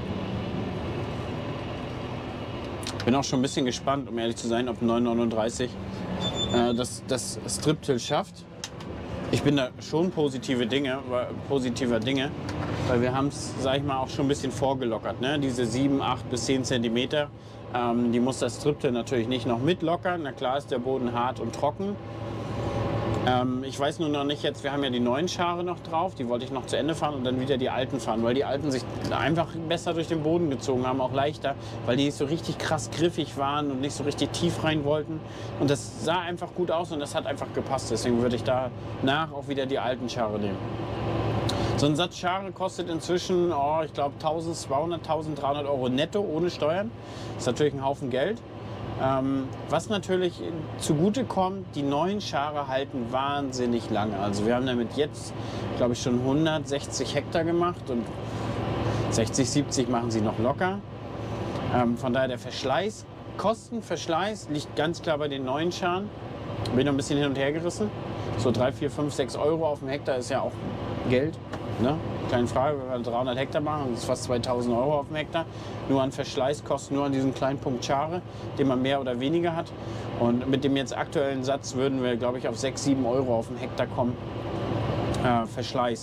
Bin auch schon ein bisschen gespannt, um ehrlich zu sein, ob 939 das Strip-Till schafft. Ich bin da schon positiver Dinge, weil wir haben es, sag ich mal, auch schon ein bisschen vorgelockert. Ne? Diese 7, 8 bis 10 Zentimeter, die muss das Strip-Till natürlich nicht noch mitlockern. Na klar ist der Boden hart und trocken. Ich weiß nur noch nicht jetzt, wir haben ja die neuen Schare noch drauf, die wollte ich noch zu Ende fahren und dann wieder die alten fahren, weil die alten sich einfach besser durch den Boden gezogen haben, auch leichter, weil die nicht so richtig krass griffig waren und nicht so richtig tief rein wollten. Und das sah einfach gut aus und das hat einfach gepasst, deswegen würde ich danach auch wieder die alten Schare nehmen. So ein Satz Schare kostet inzwischen, ich glaube 1.200, 1.300 Euro netto ohne Steuern. Das ist natürlich ein Haufen Geld. Was natürlich zugute kommt, die neuen Schare halten wahnsinnig lange. Also wir haben damit jetzt, glaube ich, schon 160 Hektar gemacht und 60, 70 machen sie noch locker. Von daher der Verschleiß, Kostenverschleiß liegt ganz klar bei den neuen Scharen. Bin noch ein bisschen hin und her gerissen. So 3, 4, 5, 6 Euro auf dem Hektar ist ja auch Geld. Ne? Keine Frage, wenn wir 300 Hektar machen, das ist fast 2.000 Euro auf dem Hektar. Nur an Verschleißkosten, nur an diesem kleinen Punkt Schare, den man mehr oder weniger hat. Und mit dem jetzt aktuellen Satz würden wir, glaube ich, auf 6, 7 Euro auf dem Hektar kommen. Verschleiß.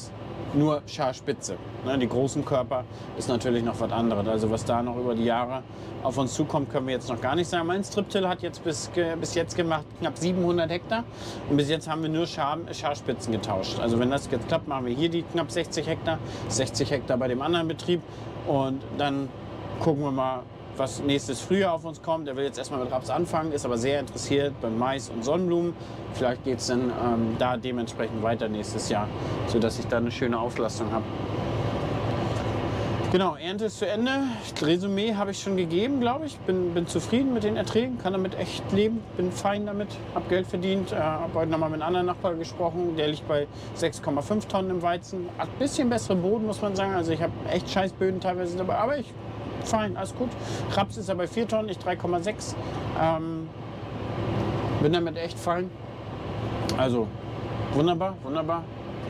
nur Scharspitze. Ne, die großen Körper ist natürlich noch was anderes. Also was da noch über die Jahre auf uns zukommt, können wir jetzt noch gar nicht sagen. Mein Striptill hat jetzt bis jetzt gemacht knapp 700 Hektar und bis jetzt haben wir nur Scharspitzen getauscht. Also wenn das jetzt klappt, machen wir hier die knapp 60 Hektar, 60 Hektar bei dem anderen Betrieb und dann gucken wir mal, was nächstes Frühjahr auf uns kommt. Er will jetzt erstmal mit Raps anfangen, ist aber sehr interessiert beim Mais und Sonnenblumen. Vielleicht geht es dann da dementsprechend weiter nächstes Jahr, sodass ich da eine schöne Auslastung habe. Genau, Ernte ist zu Ende. Resümee habe ich schon gegeben, glaube ich. Bin zufrieden mit den Erträgen, kann damit echt leben, bin fein damit, habe Geld verdient. Habe heute nochmal mit einem anderen Nachbarn gesprochen, der liegt bei 6,5 Tonnen im Weizen. Hat ein bisschen bessere Boden, muss man sagen. Also ich habe echt scheiß Böden teilweise dabei, aber ich fein, alles gut. Raps ist ja bei 4 Tonnen, ich 3,6. Bin damit echt fein. Also wunderbar, wunderbar.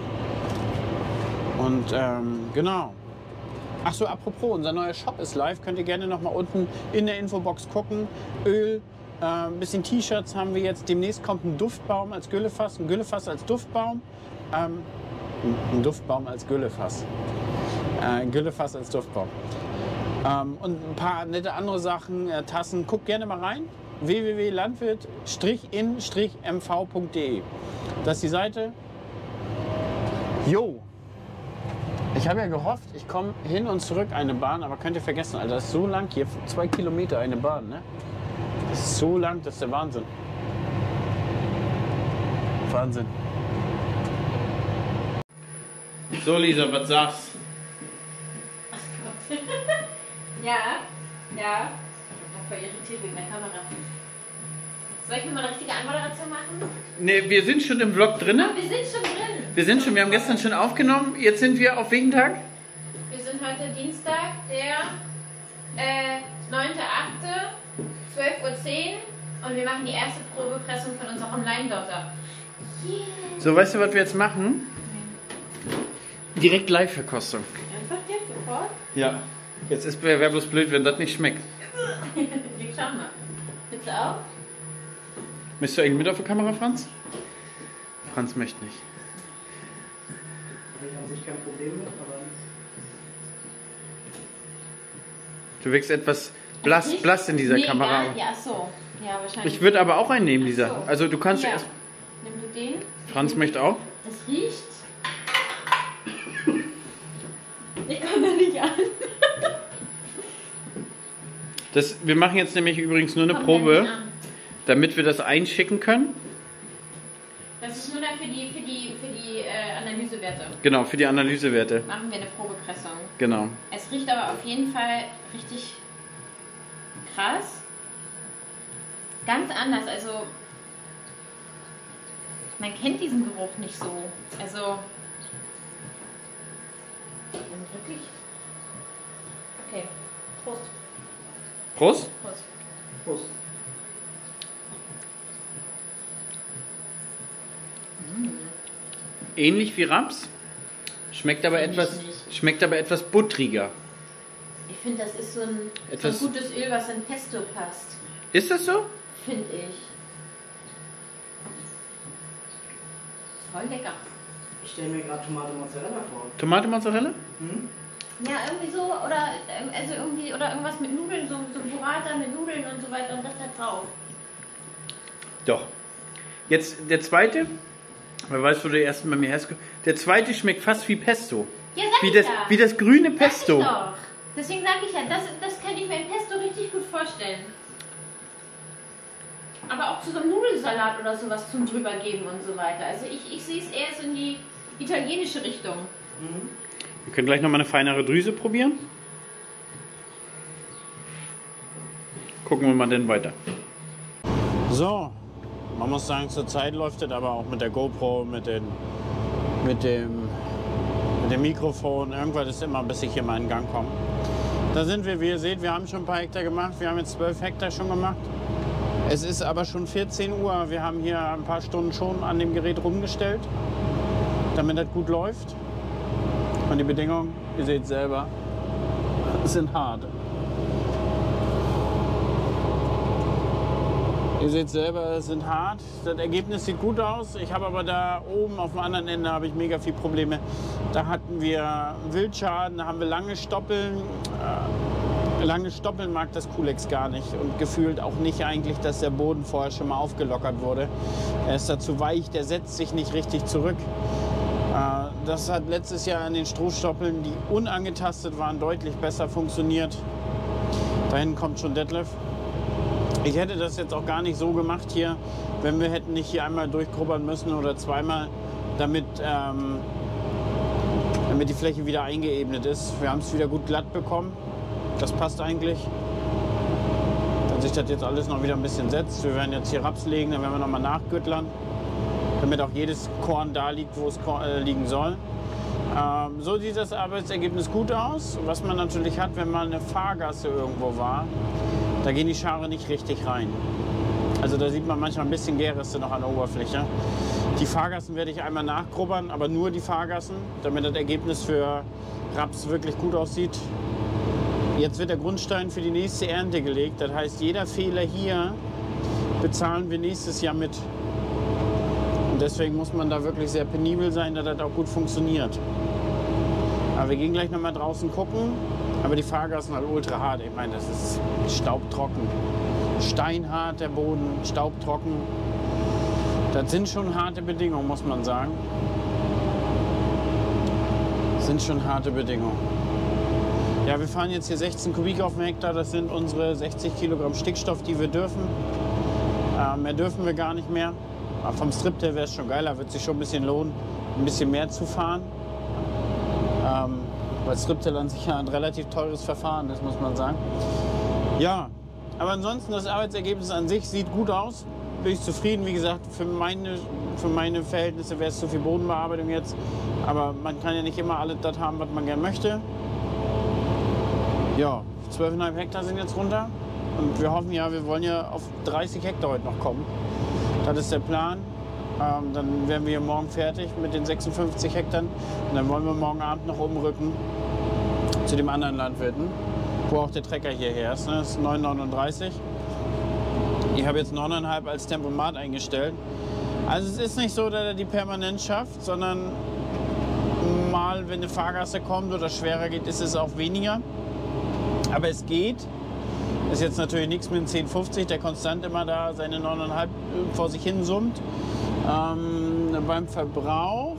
Und genau. Ach so, apropos, unser neuer Shop ist live. Könnt ihr gerne noch mal unten in der Infobox gucken. Öl, ein bisschen T-Shirts haben wir jetzt. Demnächst kommt ein Duftbaum als Güllefass, ein Güllefass als Duftbaum. Ein Duftbaum als Güllefass. Ein Güllefass als Duftbaum. Und ein paar nette andere Sachen, Tassen. Guckt gerne mal rein. www.landwirt-in-mv.de. Das ist die Seite. Jo. Ich habe ja gehofft, ich komme hin und zurück eine Bahn, aber könnt ihr vergessen, Alter, das ist so lang hier, 2 Kilometer eine Bahn, ne? Das ist so lang, das ist der Wahnsinn. Wahnsinn. So, Lisa, was sagst du? Ja. Ich bin voll irritiert wegen der Kamera. Soll ich mir mal eine richtige Anmoderation machen? Ne, wir sind schon im Vlog drin. Wir sind schon drin. Wir haben gestern schon aufgenommen. Jetzt sind wir auf welchem Tag? Wir sind heute Dienstag, der 9.8., 12:10 Uhr und wir machen die erste Probepressung von unserem Leimdotter. Yeah. So, weißt du, was wir jetzt machen? Direkt Live-Verkostung. Ernsthaft jetzt sofort? Ja. Jetzt wäre bloß blöd, wenn das nicht schmeckt. Ich schau mal. Willst du auch? Möchtest du eigentlich mit auf der Kamera, Franz? Franz möchte nicht. Habe ich an sich kein Problem mit, aber... Du wirkst etwas blass in dieser Kamera. Ja, so. Ja, wahrscheinlich. Ich würde aber auch einen nehmen, Lisa. So. Also du kannst ja. erst... Nimm du den. Franz möchte auch. Das riecht... Ich komme da nicht an. Wir machen jetzt nämlich übrigens nur eine Probe, damit wir das einschicken können. Das ist nur für die Analysewerte. Genau, für die Analysewerte. Machen wir eine Probepressung. Genau. Es riecht aber auf jeden Fall richtig krass. Ganz anders. Also man kennt diesen Geruch nicht so. Also wirklich. Okay. Prost. Prost. Prost. Prost. Ähnlich wie Raps. Schmeckt aber etwas buttriger. Ich finde, das ist so ein gutes Öl, was in Pesto passt. Ist das so? Finde ich. Voll lecker. Ich stelle mir gerade Tomate Mozzarella vor. Tomate Mozzarella? Hm? Ja, irgendwie so, oder irgendwas mit Nudeln, so Burrata mit Nudeln und so weiter und das da drauf. Doch. Jetzt der zweite, wer weiß, wo du erst bei mir herkommst. Der zweite schmeckt fast wie Pesto. Ja, sag ich ja. Wie das grüne Pesto. Sag ich doch. Deswegen sage ich ja, das könnte ich mir in Pesto richtig gut vorstellen. Aber auch zu so einem Nudelsalat oder sowas zum drüber geben und so weiter. Also ich sehe es eher so in die italienische Richtung. Mhm. Wir können gleich noch mal eine feinere Drüse probieren. Gucken wir mal dann weiter. So, man muss sagen, zurzeit läuft es aber auch mit der GoPro, mit dem Mikrofon. Irgendwas ist immer, bis ich hier mal in Gang komme. Da sind wir, wie ihr seht, wir haben schon ein paar Hektar gemacht. Wir haben jetzt 12 Hektar schon gemacht. Es ist aber schon 14 Uhr. Wir haben hier ein paar Stunden schon an dem Gerät rumgestellt, damit das gut läuft. Und die Bedingungen, ihr seht selber, sind hart. Ihr seht selber, es sind hart. Das Ergebnis sieht gut aus. Ich habe aber da oben auf dem anderen Ende habe ich mega viel Probleme. Da hatten wir Wildschaden, da haben wir lange Stoppeln. Lange Stoppeln mag das Culex gar nicht und gefühlt auch nicht eigentlich, dass der Boden vorher schon mal aufgelockert wurde. Er ist da zu weich, der setzt sich nicht richtig zurück. Das hat letztes Jahr an den Strohstoppeln, die unangetastet waren, deutlich besser funktioniert. Da hinten kommt schon Detlef. Ich hätte das jetzt auch gar nicht so gemacht hier, wenn wir hätten nicht hier einmal durchgrubbern müssen oder zweimal, damit die Fläche wieder eingeebnet ist. Wir haben es wieder gut glatt bekommen. Das passt eigentlich. Wenn sich das jetzt alles noch wieder ein bisschen setzt, wir werden jetzt hier Raps legen, dann werden wir nochmal nachgüttlern, damit auch jedes Korn da liegt, wo es liegen soll. So sieht das Arbeitsergebnis gut aus. Was man natürlich hat, wenn mal eine Fahrgasse irgendwo war, da gehen die Schare nicht richtig rein. Also da sieht man manchmal ein bisschen Gärreste noch an der Oberfläche. Die Fahrgassen werde ich einmal nachgrubbern, aber nur die Fahrgassen, damit das Ergebnis für Raps wirklich gut aussieht. Jetzt wird der Grundstein für die nächste Ernte gelegt. Das heißt, jeder Fehler hier bezahlen wir nächstes Jahr mit. Und deswegen muss man da wirklich sehr penibel sein, dass das auch gut funktioniert. Aber wir gehen gleich noch mal draußen gucken. Aber die Fahrgassen halt ultra hart. Ich meine, das ist staubtrocken. Steinhart der Boden, staubtrocken. Das sind schon harte Bedingungen, muss man sagen. Das sind schon harte Bedingungen. Ja, wir fahren jetzt hier 16 Kubik auf dem Hektar. Das sind unsere 60 Kilogramm Stickstoff, die wir dürfen. Mehr dürfen wir gar nicht mehr. Aber vom Striptail wäre es schon geiler. Wird sich schon ein bisschen lohnen, ein bisschen mehr zu fahren. Weil Striptail an sich ja ein relativ teures Verfahren ist, muss man sagen. Ja, aber ansonsten das Arbeitsergebnis an sich sieht gut aus. Bin ich zufrieden. Wie gesagt, für meine Verhältnisse wäre es zu viel Bodenbearbeitung jetzt. Aber man kann ja nicht immer alles das haben, was man gerne möchte. Ja, 12,5 Hektar sind jetzt runter. Und wir hoffen ja, wir wollen ja auf 30 Hektar heute noch kommen. Das ist der Plan. Dann wären wir morgen fertig mit den 56 Hektar. Und dann wollen wir morgen Abend noch umrücken zu dem anderen Landwirten, wo auch der Trecker hierher ist. Das ist 9,39. Ich habe jetzt 9,5 als Tempomat eingestellt. Also es ist nicht so, dass er die permanent schafft, sondern mal, wenn eine Fahrgasse kommt oder schwerer geht, ist es auch weniger. Aber es geht. Ist jetzt natürlich nichts mit dem 1050, der konstant immer da seine 9,5 vor sich hin summt. Beim Verbrauch,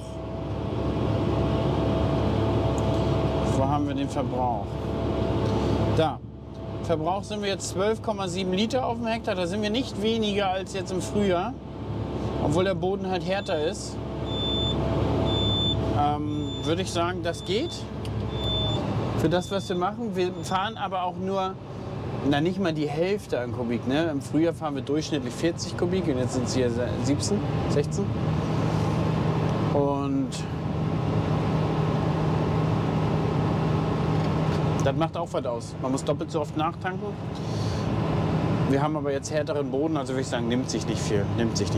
wo haben wir den Verbrauch? Da. Verbrauch sind wir jetzt 12,7 Liter auf dem Hektar. Da sind wir nicht weniger als jetzt im Frühjahr, obwohl der Boden halt härter ist. Würde ich sagen, das geht für das, was wir machen. Wir fahren aber auch nur, nicht mal die Hälfte an Kubik. Ne? Im Frühjahr fahren wir durchschnittlich 40 Kubik und jetzt sind es hier 17, 16. Und das macht auch was aus. Man muss doppelt so oft nachtanken. Wir haben aber jetzt härteren Boden, also würde ich sagen, nimmt sich nicht viel.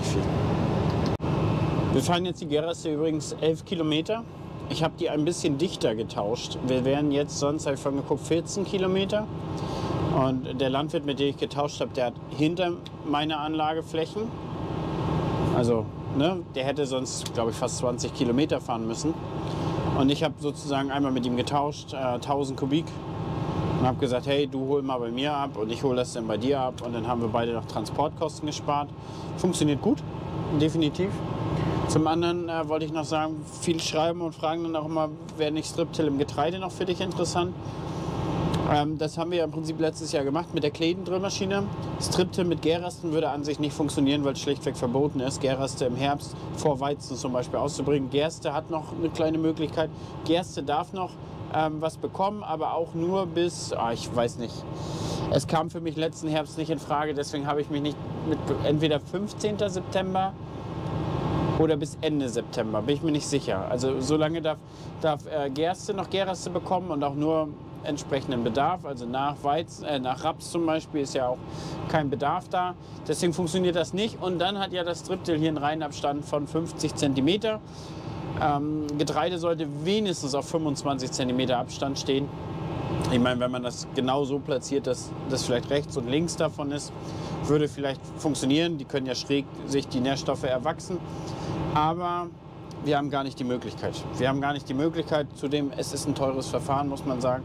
Wir fahren jetzt die Gärreste übrigens 11 Kilometer. Ich habe die ein bisschen dichter getauscht. Wir wären jetzt sonst, habe ich vorhin geguckt, 14 Kilometer. Und der Landwirt, mit dem ich getauscht habe, der hat hinter meiner Anlage Flächen. Also, ne, der hätte sonst, glaube ich, fast 20 Kilometer fahren müssen. Und ich habe sozusagen einmal mit ihm getauscht, 1000 Kubik. Und habe gesagt, hey, du hol mal bei mir ab und ich hole das dann bei dir ab. Und dann haben wir beide noch Transportkosten gespart. Funktioniert gut, definitiv. Zum anderen wollte ich noch sagen, viel schreiben und fragen dann auch immer, wäre nicht Striptail im Getreide noch für dich interessant? Das haben wir ja im Prinzip letztes Jahr gemacht mit der Kleidendrillmaschine. Striptail mit Gärresten würde an sich nicht funktionieren, weil es schlichtweg verboten ist, Gärreste im Herbst vor Weizen zum Beispiel auszubringen. Gerste hat noch eine kleine Möglichkeit. Gerste darf noch was bekommen, aber auch nur bis, ich weiß nicht. Es kam für mich letzten Herbst nicht in Frage, deswegen habe ich mich nicht mit entweder 15. September oder bis Ende September, bin ich mir nicht sicher. Also so lange darf Gerste noch Gärreste bekommen und auch nur entsprechenden Bedarf. Also nach Raps zum Beispiel ist ja auch kein Bedarf da. Deswegen funktioniert das nicht. Und dann hat ja das Striptail hier einen Reihenabstand von 50 cm. Getreide sollte wenigstens auf 25 cm Abstand stehen. Ich meine, wenn man das genau so platziert, dass das vielleicht rechts und links davon ist, würde vielleicht funktionieren. Die können ja schräg sich die Nährstoffe erwachsen. Aber wir haben gar nicht die Möglichkeit. Wir haben gar nicht die Möglichkeit. Zudem, es ist ein teures Verfahren, muss man sagen.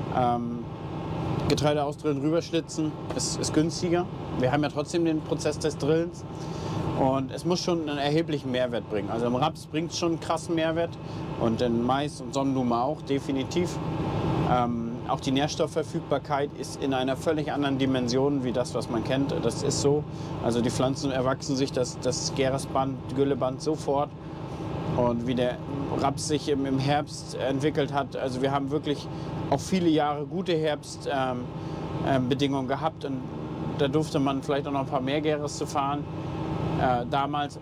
Getreide ausdrillen, rüberschlitzen ist günstiger. Wir haben ja trotzdem den Prozess des Drillens. Und es muss schon einen erheblichen Mehrwert bringen. Also im Raps bringt es schon einen krassen Mehrwert. Und in Mais und Sonnenblume auch, definitiv. Auch die Nährstoffverfügbarkeit ist in einer völlig anderen Dimension wie das, was man kennt. Das ist so. Also die Pflanzen erwachsen sich das Gerasband, Gülleband sofort. Und wie der Raps sich im Herbst entwickelt hat. Also wir haben wirklich auch viele Jahre gute Herbstbedingungen gehabt. Und da durfte man vielleicht auch noch ein paar mehr Gerste fahren. Damals.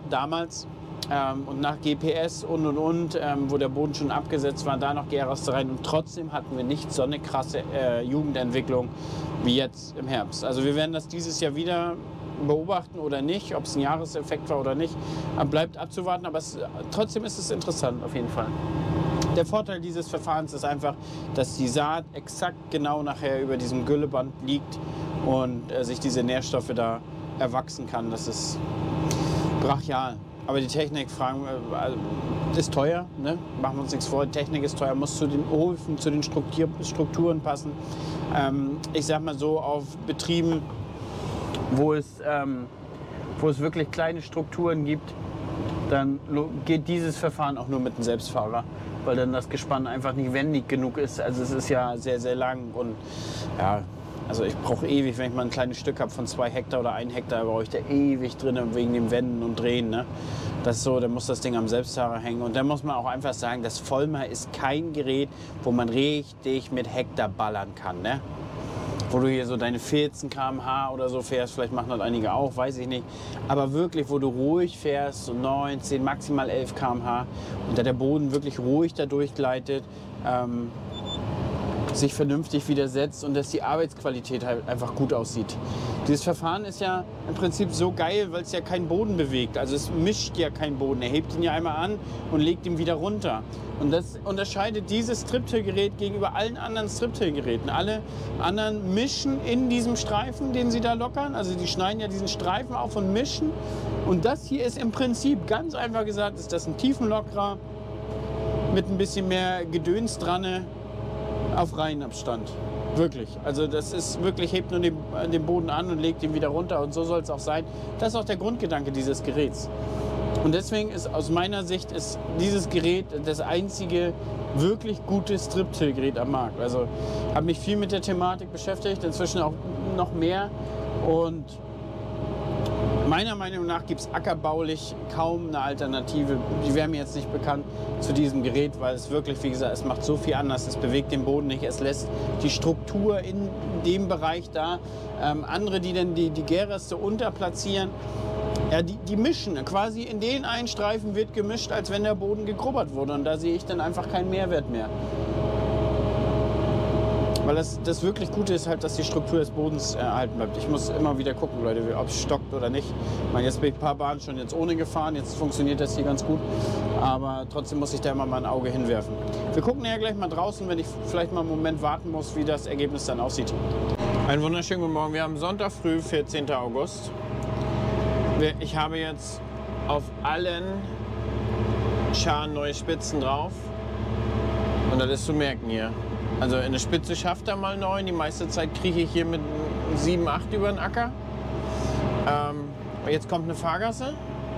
Und nach GPS und, wo der Boden schon abgesetzt war, da noch Gerste rein. Und trotzdem hatten wir nicht so eine krasse Jugendentwicklung wie jetzt im Herbst. Also wir werden das dieses Jahr wieder beobachten oder nicht, ob es ein Jahreseffekt war oder nicht. Bleibt abzuwarten, aber trotzdem ist es interessant auf jeden Fall. Der Vorteil dieses Verfahrens ist einfach, dass die Saat exakt genau nachher über diesem Gülleband liegt und sich diese Nährstoffe da erwachsen kann. Das ist brachial. Aber die Technik ist teuer, ne? Machen wir uns nichts vor. Die Technik ist teuer, muss zu den Höfen, zu den Strukturen passen. Ich sag mal so, auf Betrieben, wo es wirklich kleine Strukturen gibt, dann geht dieses Verfahren auch nur mit einem Selbstfahrer, weil dann das Gespann einfach nicht wendig genug ist. Also es ist ja sehr, sehr lang und ja, also ich brauche ewig, wenn ich mal ein kleines Stück habe von 2 Hektar oder 1 Hektar, brauche ich da ewig drin wegen dem Wenden und Drehen. Ne? Das ist so, dann muss das Ding am Selbstfahrer hängen. Und dann muss man auch einfach sagen, das Vollmer ist kein Gerät, wo man richtig mit Hektar ballern kann. Ne? Wo du hier so deine 14 km/h oder so fährst, vielleicht machen das einige auch, weiß ich nicht. Aber wirklich, wo du ruhig fährst, so 19, maximal 11 km/h und da der Boden wirklich ruhig da durchgleitet, sich vernünftig widersetzt und dass die Arbeitsqualität halt einfach gut aussieht. Dieses Verfahren ist ja im Prinzip so geil, weil es ja keinen Boden bewegt. Also es mischt ja keinen Boden. Er hebt ihn ja einmal an und legt ihn wieder runter. Und das unterscheidet dieses Striptill-Gerät gegenüber allen anderen Striptill-Geräten. Alle anderen mischen in diesem Streifen, den sie da lockern. Also die schneiden ja diesen Streifen auf und mischen. Und das hier ist im Prinzip, ganz einfach gesagt, ist das ein Tiefenlockerer mit ein bisschen mehr Gedöns dran. Auf Reihenabstand. Wirklich. Also das ist wirklich, hebt nur den Boden an und legt ihn wieder runter. Und so soll es auch sein. Das ist auch der Grundgedanke dieses Geräts. Und deswegen ist aus meiner Sicht ist dieses Gerät das einzige wirklich gute Striptill-Gerät am Markt. Also habe mich viel mit der Thematik beschäftigt, inzwischen auch noch mehr. Und meiner Meinung nach gibt es ackerbaulich kaum eine Alternative. Die wäre mir jetzt nicht bekannt zu diesem Gerät, weil es wirklich, wie gesagt, es macht so viel anders. Es bewegt den Boden nicht, es lässt die Struktur in dem Bereich da. Andere, die dann die Gerste unterplatzieren, ja, die mischen. Quasi in den einen Streifen wird gemischt, als wenn der Boden gegrubbert wurde. Und da sehe ich dann einfach keinen Mehrwert mehr. Weil das wirklich Gute ist halt, dass die Struktur des Bodens erhalten bleibt. Ich muss immer wieder gucken, Leute, ob es stockt oder nicht. Ich meine, jetzt bin ich ein paar Bahnen schon jetzt ohne gefahren, jetzt funktioniert das hier ganz gut. Aber trotzdem muss ich da immer mal ein Auge hinwerfen. Wir gucken ja gleich mal draußen, wenn ich vielleicht mal einen Moment warten muss, wie das Ergebnis dann aussieht. Einen wunderschönen guten Morgen. Wir haben Sonntag früh, 14. August. Ich habe jetzt auf allen Scharen neue Spitzen drauf. Und das ist zu merken hier. Also eine Spitze schafft er mal 9, die meiste Zeit kriege ich hier mit 7, 8 über den Acker. Jetzt kommt eine Fahrgasse.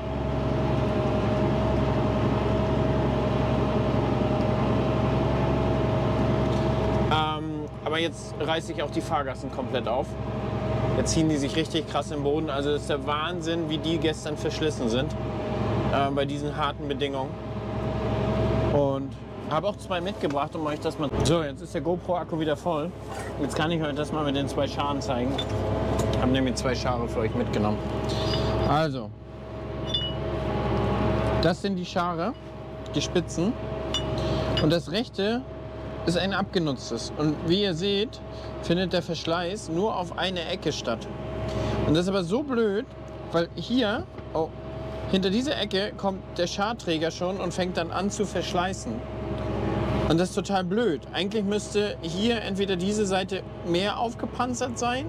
Aber jetzt reiße ich auch die Fahrgassen komplett auf. Jetzt ziehen die sich richtig krass im Boden. Also das ist der Wahnsinn, wie die gestern verschlissen sind bei diesen harten Bedingungen. Und habe auch 2 mitgebracht, um euch das mal... So, jetzt ist der GoPro-Akku wieder voll. Jetzt kann ich euch das mal mit den 2 Scharen zeigen. Ich habe nämlich 2 Schare für euch mitgenommen. Also, das sind die Schare, die Spitzen. Und das rechte ist ein abgenutztes. Und wie ihr seht, findet der Verschleiß nur auf eine Ecke statt. Und das ist aber so blöd, weil hier, hinter dieser Ecke kommt der Scharträger schon und fängt dann an zu verschleißen. Und das ist total blöd. Eigentlich müsste hier entweder diese Seite mehr aufgepanzert sein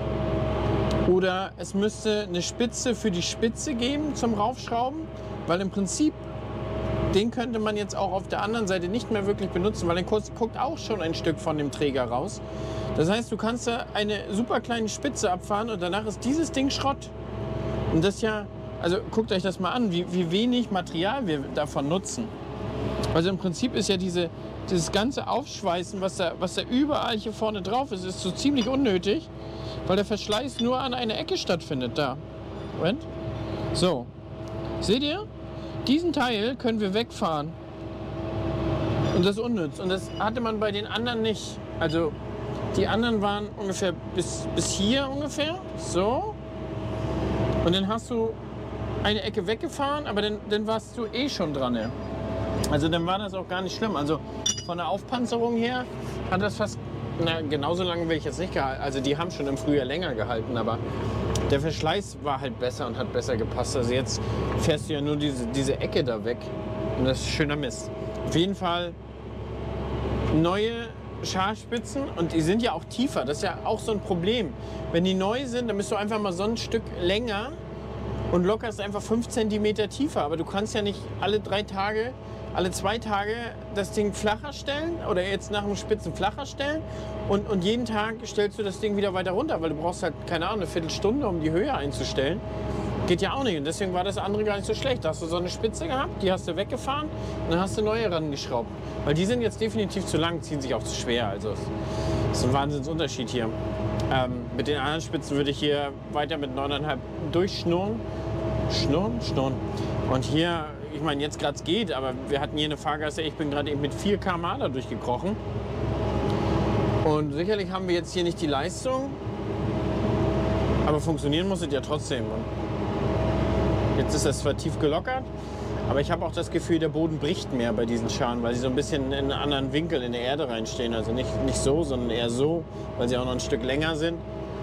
oder es müsste eine Spitze für die Spitze geben zum Raufschrauben, weil im Prinzip den könnte man jetzt auch auf der anderen Seite nicht mehr wirklich benutzen, weil dann guckt auch schon ein Stück von dem Träger raus. Das heißt, du kannst da eine super kleine Spitze abfahren und danach ist dieses Ding Schrott. Und das ja, also guckt euch das mal an, wie wenig Material wir davon nutzen. Also im Prinzip ist ja dieses ganze Aufschweißen, was da überall hier vorne drauf ist, ist so ziemlich unnötig, weil der Verschleiß nur an einer Ecke stattfindet. Da. Moment. So. Seht ihr? Diesen Teil können wir wegfahren. Und das ist unnütz. Und das hatte man bei den anderen nicht. Also die anderen waren ungefähr bis hier ungefähr. So. Und dann hast du eine Ecke weggefahren, aber dann warst du eh schon dran. Ja. Also dann war das auch gar nicht schlimm. Also von der Aufpanzerung her hat das fast, genauso lange will ich jetzt nicht gehalten. Also die haben schon im Frühjahr länger gehalten, aber der Verschleiß war halt besser und hat besser gepasst. Also jetzt fährst du ja nur diese Ecke da weg und das ist schöner Mist. Auf jeden Fall neue Scharspitzen und die sind ja auch tiefer. Das ist ja auch so ein Problem. Wenn die neu sind, dann bist du einfach mal so ein Stück länger und lockerst einfach 5 cm tiefer. Aber du kannst ja nicht alle 2 Tage das Ding flacher stellen oder jetzt nach dem Spitzen flacher stellen und jeden Tag stellst du das Ding wieder weiter runter, weil du brauchst halt, keine Ahnung, eine Viertelstunde, um die Höhe einzustellen. Geht ja auch nicht und deswegen war das andere gar nicht so schlecht. Da hast du so eine Spitze gehabt, die hast du weggefahren und dann hast du neue rangeschraubt. Weil die sind jetzt definitiv zu lang, ziehen sich auch zu schwer. Also das ist ein Wahnsinnsunterschied hier. Mit den anderen Spitzen würde ich hier weiter mit 9,5 durchschnurren. Schnurren. Und hier, ich meine, jetzt gerade es geht, aber wir hatten hier eine Fahrgasse, ich bin gerade eben mit 4 km/h da durchgekrochen. Und sicherlich haben wir jetzt hier nicht die Leistung, aber funktionieren muss es ja trotzdem. Und jetzt ist das zwar tief gelockert, aber ich habe auch das Gefühl, der Boden bricht mehr bei diesen Scharen, weil sie so ein bisschen in einen anderen Winkel in der Erde reinstehen. Also nicht so, sondern eher so, weil sie auch noch ein Stück länger sind.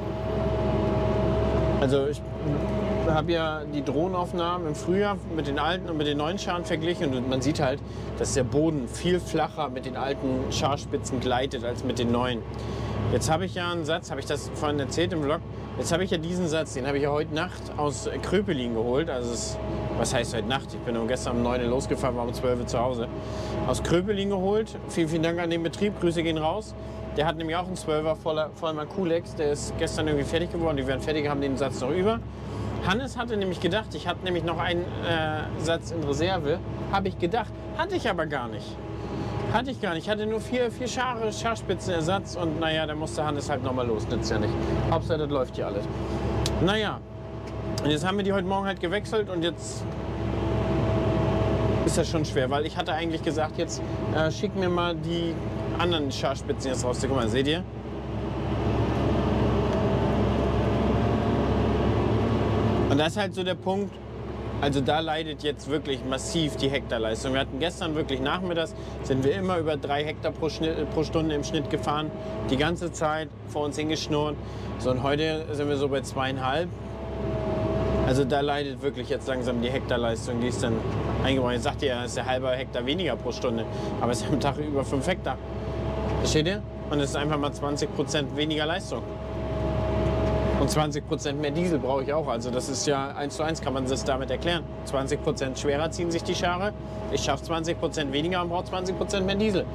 Also ich habe ja die Drohnenaufnahmen im Frühjahr mit den alten und mit den neuen Scharen verglichen und man sieht halt, dass der Boden viel flacher mit den alten Scharspitzen gleitet als mit den neuen. Jetzt habe ich ja einen Satz, habe ich das vorhin erzählt im Vlog, jetzt habe ich ja diesen Satz, den habe ich ja heute Nacht aus Kröpelin geholt. Also was heißt heute Nacht? Ich bin gestern um 9 Uhr losgefahren, war um 12 Uhr zu Hause. Aus Kröpelin geholt. Vielen Dank an den Betrieb, Grüße gehen raus. Der hat nämlich auch einen 12er voller Makulex, der ist gestern irgendwie fertig geworden. Die werden fertig, haben den Satz noch über. Hannes hatte nämlich gedacht, ich hatte nämlich noch einen Satz in Reserve, habe ich gedacht, hatte ich aber gar nicht. Ich hatte nur 4 Scharspitzenersatz und naja, da musste Hannes halt nochmal los, nützt ja nicht. Hauptsache, das läuft hier alles. Naja, und jetzt haben wir die heute Morgen halt gewechselt und jetzt ist das schon schwer, weil ich hatte eigentlich gesagt, jetzt schick mir mal die anderen Scharspitzen jetzt raus. Guck mal, seht ihr? Und das ist halt so der Punkt, also da leidet jetzt wirklich massiv die Hektarleistung. Wir hatten gestern wirklich nachmittags, sind wir immer über 3 Hektar pro Stunde im Schnitt gefahren, die ganze Zeit vor uns hingeschnurrt. So, und heute sind wir so bei 2,5. Also da leidet wirklich jetzt langsam die Hektarleistung, die ist dann eingebaut. Jetzt sagt ihr, es ist der halbe Hektar weniger pro Stunde, aber es ist am Tag über 5 Hektar. Versteht ihr? Und es ist einfach mal 20% weniger Leistung. Und 20% mehr Diesel brauche ich auch. Also das ist ja 1:1, kann man das damit erklären. 20% schwerer ziehen sich die Schare. Ich schaffe 20% weniger und brauche 20% mehr Diesel.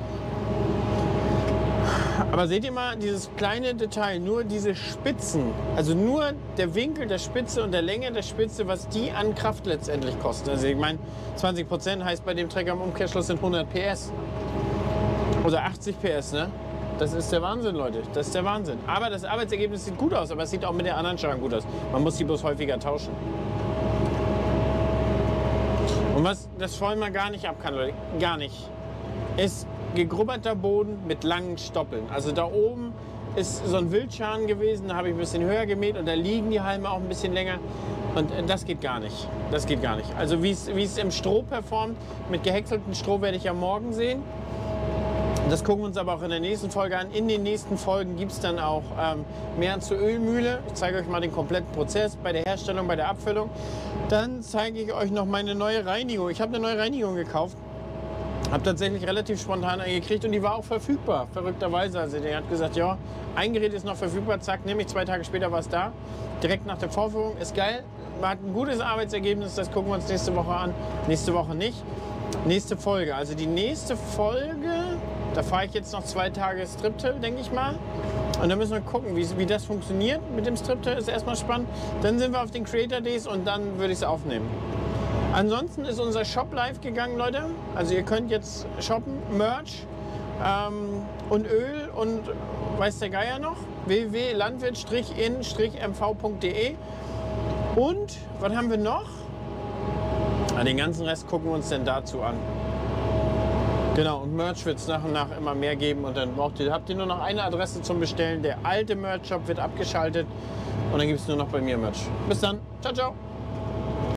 Aber seht ihr mal, dieses kleine Detail, nur diese Spitzen, also nur der Winkel der Spitze und der Länge der Spitze, was die an Kraft letztendlich kosten. Also ich meine, 20% heißt bei dem Trecker im Umkehrschluss sind 100 PS. Oder 80 PS, ne? Das ist der Wahnsinn, Leute. Das ist der Wahnsinn. Aber das Arbeitsergebnis sieht gut aus, aber es sieht auch mit der anderen Scharen gut aus. Man muss die bloß häufiger tauschen. Und was das vorhin mal gar nicht ab kann, Leute, gar nicht, ist gegrubberter Boden mit langen Stoppeln. Also da oben ist so ein Wildscharen gewesen, da habe ich ein bisschen höher gemäht und da liegen die Halme auch ein bisschen länger. Und das geht gar nicht. Das geht gar nicht. Also wie es im Stroh performt, mit gehäckseltem Stroh werde ich ja morgen sehen. Das gucken wir uns aber auch in der nächsten Folge an. In den nächsten Folgen gibt es dann auch mehr zur Ölmühle. Ich zeige euch mal den kompletten Prozess bei der Herstellung, bei der Abfüllung. Dann zeige ich euch noch meine neue Reinigung. Ich habe eine neue Reinigung gekauft. Habe tatsächlich relativ spontan einen gekriegt und die war auch verfügbar, verrückterweise. Also der hat gesagt, ja, ein Gerät ist noch verfügbar, zack, nämlich 2 Tage später war es da. Direkt nach der Vorführung, ist geil. Man hat ein gutes Arbeitsergebnis, das gucken wir uns nächste Woche an. Nächste Woche nicht. Nächste Folge, also die nächste Folge, da fahre ich jetzt noch 2 Tage Striptail, denke ich mal. Und dann müssen wir gucken, wie das funktioniert mit dem Striptail, ist erstmal spannend. Dann sind wir auf den Creator Days und dann würde ich es aufnehmen. Ansonsten ist unser Shop live gegangen, Leute. Also ihr könnt jetzt shoppen, Merch und Öl und weiß der Geier noch, www.landwirt-in-mv.de. Und was haben wir noch? Den ganzen Rest gucken wir uns denn dazu an. Genau, und Merch wird es nach und nach immer mehr geben und dann habt ihr nur noch eine Adresse zum Bestellen. Der alte Merch-Shop wird abgeschaltet und dann gibt es nur noch bei mir Merch. Bis dann, ciao, ciao.